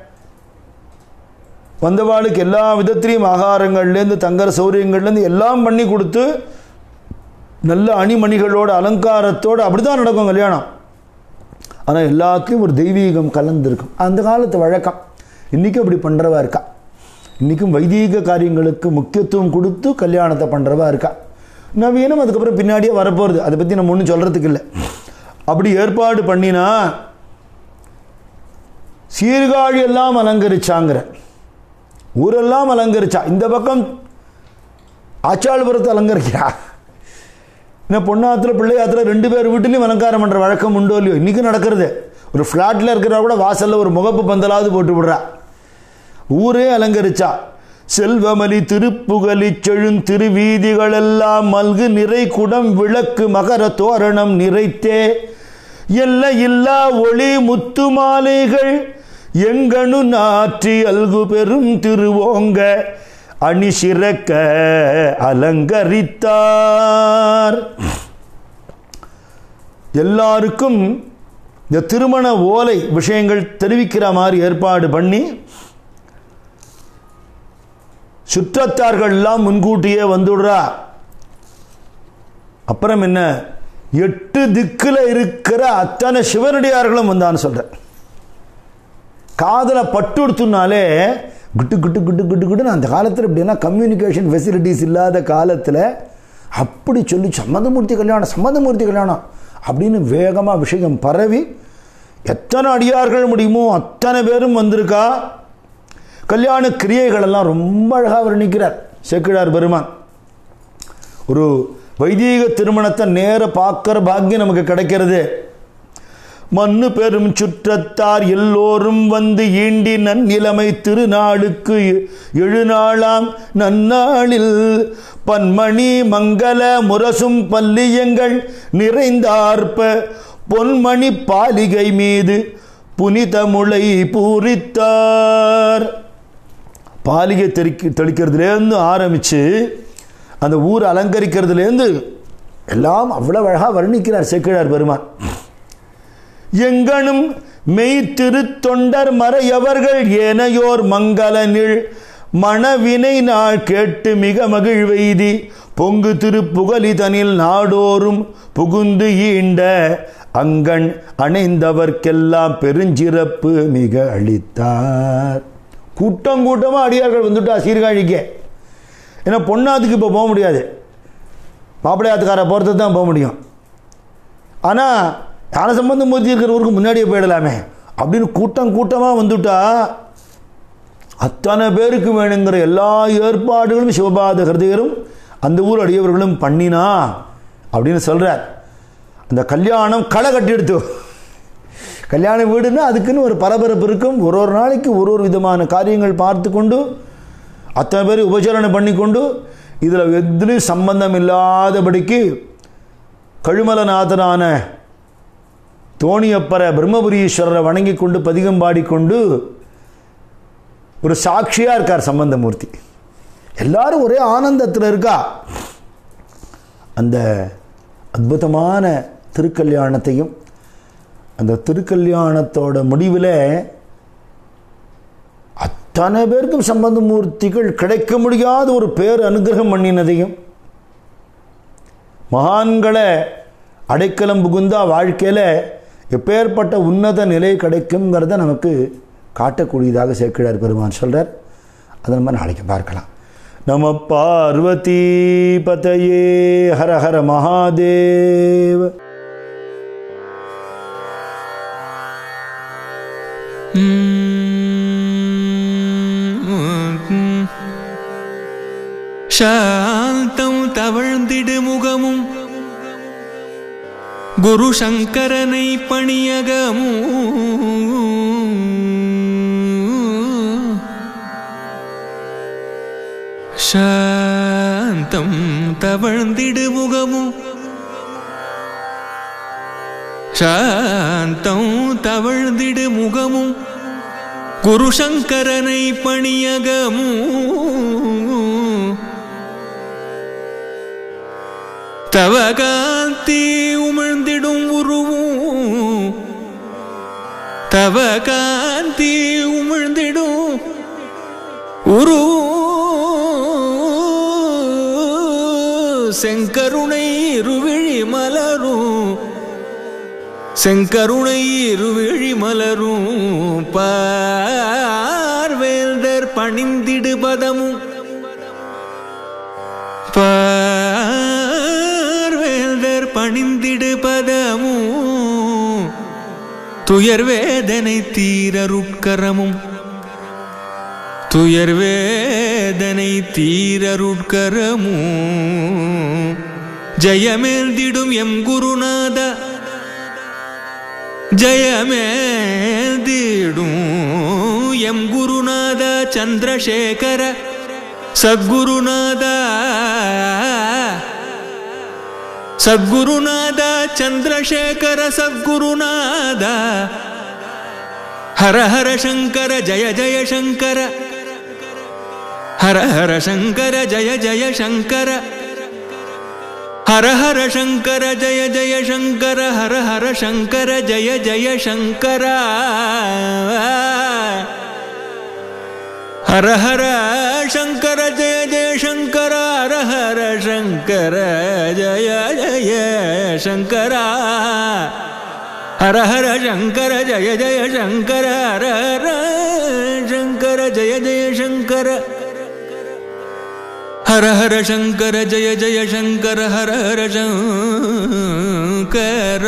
வந்தவாளுக்கு எல்லா விதத்திலையும் ஆகாரங்கள்லேருந்து தங்கர சௌரியங்கள்லேருந்து எல்லாம் பண்ணி கொடுத்து நல்ல அணிமணிகளோட அலங்காரத்தோடு அப்படி தான் நடக்கும் கல்யாணம். ஆனால் எல்லாத்துலேயும் ஒரு தெய்வீகம் கலந்துருக்கும். அந்த காலத்து வழக்கம். இன்றைக்கும் அப்படி பண்ணுறவா இருக்கா. இன்றைக்கும் வைதீக காரியங்களுக்கு முக்கியத்துவம் கொடுத்து கல்யாணத்தை பண்ணுறவா இருக்கா. நவீனம் அதுக்கப்புறம் பின்னாடியே வரப்போகிறது, அதை பற்றி நம்ம ஒன்றும் சொல்கிறதுக்கு இல்லை. அப்படி ஏற்பாடு பண்ணினா சீர்காழி எல்லாம் அலங்கரிச்சாங்கிற, ஊரெல்லாம் அலங்கரிச்சா. இந்த பக்கம் ஆச்சாள்புரத்தை அலங்கரிக்கிறா. இன்னும் பொண்ணாத்துல பிள்ளையாத்துல ரெண்டு பேர் வீட்டிலையும் அலங்காரம் பண்ணுற வழக்கம் உண்டோ இல்லையோ? இன்றைக்கி நடக்கிறது. ஒரு ஃப்ளாட்டில் இருக்கிறா கூட வாசலில் ஒரு முகப்பு பந்தலாவது போட்டு விடுறா. ஊரே அலங்கரிச்சா. செல்வமலி திருப்புகலி செழும் திருவீதிகளெல்லாம் மல்கு நிறை குடம் விளக்கு மகர தோரணம் நிறைத்தே எல்ல இல்லா ஒளி முத்து மாலைகள் எங்கனு நாற்றி அல்கு பெரும் திருவோங்க அணி சிறக்க அலங்கரித்தார். எல்லாருக்கும் இந்த திருமண ஓலை விஷயங்கள் தெரிவிக்கிற மாதிரி ஏற்பாடு பண்ணி சுற்றத்தார்கள் எல்லாம் முன்கூட்டியே வந்துடுறா. அப்புறம் என்ன, எட்டு திக்கில் இருக்கிற அத்தனை சிவனடியார்களும் வந்தான்னு சொல்ற. காதலை பட்டுடுத்துனாலே குட்டு குட்டு குட்டு குட்டு குட்டுன்னு அந்த காலத்தில் எப்படின்னா கம்யூனிகேஷன் ஃபெசிலிட்டிஸ் இல்லாத காலத்தில் அப்படி சொல்லி சம்மந்தமூர்த்தி கல்யாணம் சம்மந்தமூர்த்தி கல்யாணம் அப்படின்னு வேகமாக விஷயம் பரவி எத்தனை அடியார்கள் முடியுமோ அத்தனை பேரும் வந்திருக்கா. கல்யாண கிரியைகளெல்லாம் ரொம்ப அழகாக வர்ணிக்கிறார் சேக்கிழார் பெருமான். ஒரு வைதீக திருமணத்தை நேர பார்க்குற பாக்கியம் நமக்கு கிடைக்கிறது. மண்ணு பெரும் சுற்றத்தார் எல்லோரும் வந்து ஈண்டி நன்னிலைமை திருநாளுக்கு எழுநாளாம் நன்னாளில் பன்மணி மங்கள முரசும் பல்லியங்கள் நிறைந்தார்ப்ப பொன்மணி பாலிகை மீது புனிதமுளை பூரித்தார். பாலிகை தெளிக்க தெளிக்கிறதுலேருந்து ஆரம்பித்து அந்த ஊர் அலங்கரிக்கிறதுலேருந்து எல்லாம் அவ்வளோ அழகாக வர்ணிக்கிறார் சேக்கிழார் பெருமான். எங்கனும் மெய் திருத்தொண்டர் மறையவர்கள் ஏனையோர் மங்களனில் மணவினை நாள் கேட்டு மிக மகிழ்வெய்தி பொங்கு திருப்புகலிதனில் நாடோறும் புகுந்து ஈண்ட அங்கண் அணைந்தவர்க்கெல்லாம் பெருஞ்சிறப்பு மிக அளித்தார். கூட்டம் கூட்டமாக அடியார்கள் வந்துட்டா சீர்காழிக்கே. ஏன்னா பொண்ணாத்துக்கு இப்போ போக முடியாது, மாப்பிள்ளையாத்துக்கார போகிறது தான் போக முடியும். ஆனால் ஞானசம்பந்தமூர்த்தி இருக்கிற ஊருக்கு முன்னாடியே போயிடலாமே அப்படின்னு கூட்டம் கூட்டமாக வந்துட்டா அத்தனை பேருக்கு வேணுங்கிற எல்லா ஏற்பாடுகளும் சிவபாத ஹிருதயரும் அந்த ஊர் அடியவர்களும் பண்ணினா அப்படின்னு சொல்கிறார். அந்த கல்யாணம் களை கட்டி எடுத்து கல்யாண வீடுன்னா அதுக்குன்னு ஒரு பரபரப்பு இருக்கும். ஒரு ஒரு நாளைக்கு ஒரு ஒரு விதமான காரியங்கள் பார்த்து கொண்டு அத்தனை பேர் உபச்சாரணை பண்ணி கொண்டு இதில் எதுலையும் சம்பந்தம் இல்லாதபடிக்கு கழுமலநாதனான தோணியப்பரை பிரம்மபுரீஸ்வரரை வணங்கி கொண்டு பதிகம் பாடிக்கொண்டு ஒரு சாட்சியாக இருக்கார் சம்பந்தமூர்த்தி. எல்லாரும் ஒரே ஆனந்தத்தில் இருக்கா. அந்த அற்புதமான திருக்கல்யாணத்தையும் அந்த திருக்கல்யாணத்தோட முடிவில் அத்தனை பேருக்கும் சம்பந்தமூர்த்திகள் கிடைக்க முடியாத ஒரு பேர் அனுகிரகம் பண்ணினதையும் மகான்களை அடைக்கலம் புகுந்தா வாழ்க்கையில் எப்பேற்பட்ட உன்னத நிலை கிடைக்குங்கிறத நமக்கு காட்டக்கூடியதாக சேக்கிழார் பெருமான் சொல்கிறார். அதை நம்ம நாளைக்கு பார்க்கலாம். நம பார்வதி பதயே ஹர ஹர மகாதேவ. சாந்தம் தவழ்ந்திடு முகமும் குரு சங்கரனை பணியகமும் சாந்தம் தவழ்ந்திடு முகமும் சாந்தம் தவழ்ந்திடு முகமும் குரு சங்கரனை பணியகமும் தவகாந்தி உமிழ்ந்திடும் உருவும் தவகாந்தி உமிழ்ந்திடும் உருவும் செங்கருணை இருவிழி மலரும் செங்கருணை இருவிழி மலரும் பார்வேந்தர் பணிந்திடு பதமும் பார்வேந்தர் பணிந்திடு பதமும் துயர் வேதனை தீரருட்கரமும் துயர் வேதனை தீரருட்கரமும் ஜெயமேந்திடும் எம் குருநாத ஜெயமேந்திடும் எம் குருநாத சந்திரசேகர சத்குருநாத சத்குருநாத சந்திரசேகர சத்குருநாத ஹர ஹர சங்கர ஜய ஜய சங்கர ஹர ஹர சங்கர ஜய ஜய சங்கர ஹர ஹர சங்கர ஜய ஜய சங்கர ஹர ஹர சங்கர ஜய ஜய சங்கர ஹர ஹர சங்கர ஜய ஜய சங்கர ஹர ஹர சங்கர ஜய ஜய சங்கர ஹர ஹர சங்கர ஜய ஜய சங்கர ஹர ஹர சங்கர ஜய ஜய சங்கர ஹர ஹர சங்கர ஜய ஜய சங்கர ஹர ஹர சங்கர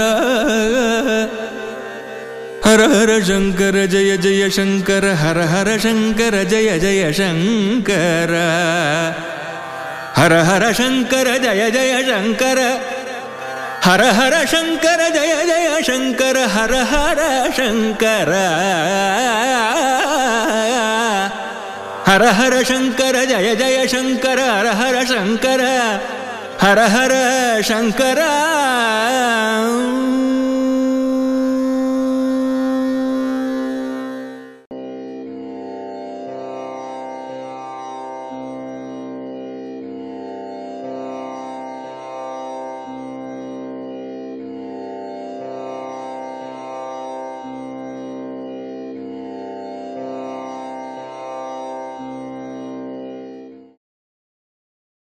ஹர ஹர சங்கர ஜய ஜய சங்கர ஹர ஹர சங்கர ஜய ஜய சங்கர ஹர ஹர சங்கர ஜய ஜய சங்கர ஹர ஹர சங்கர ஜய ஜய சங்கர ஹர ஹர சங்கர ஹர ஹர சங்கர ஜய ஜய சங்கர ஹர ஹர சங்கர ஹர ஹர சங்கர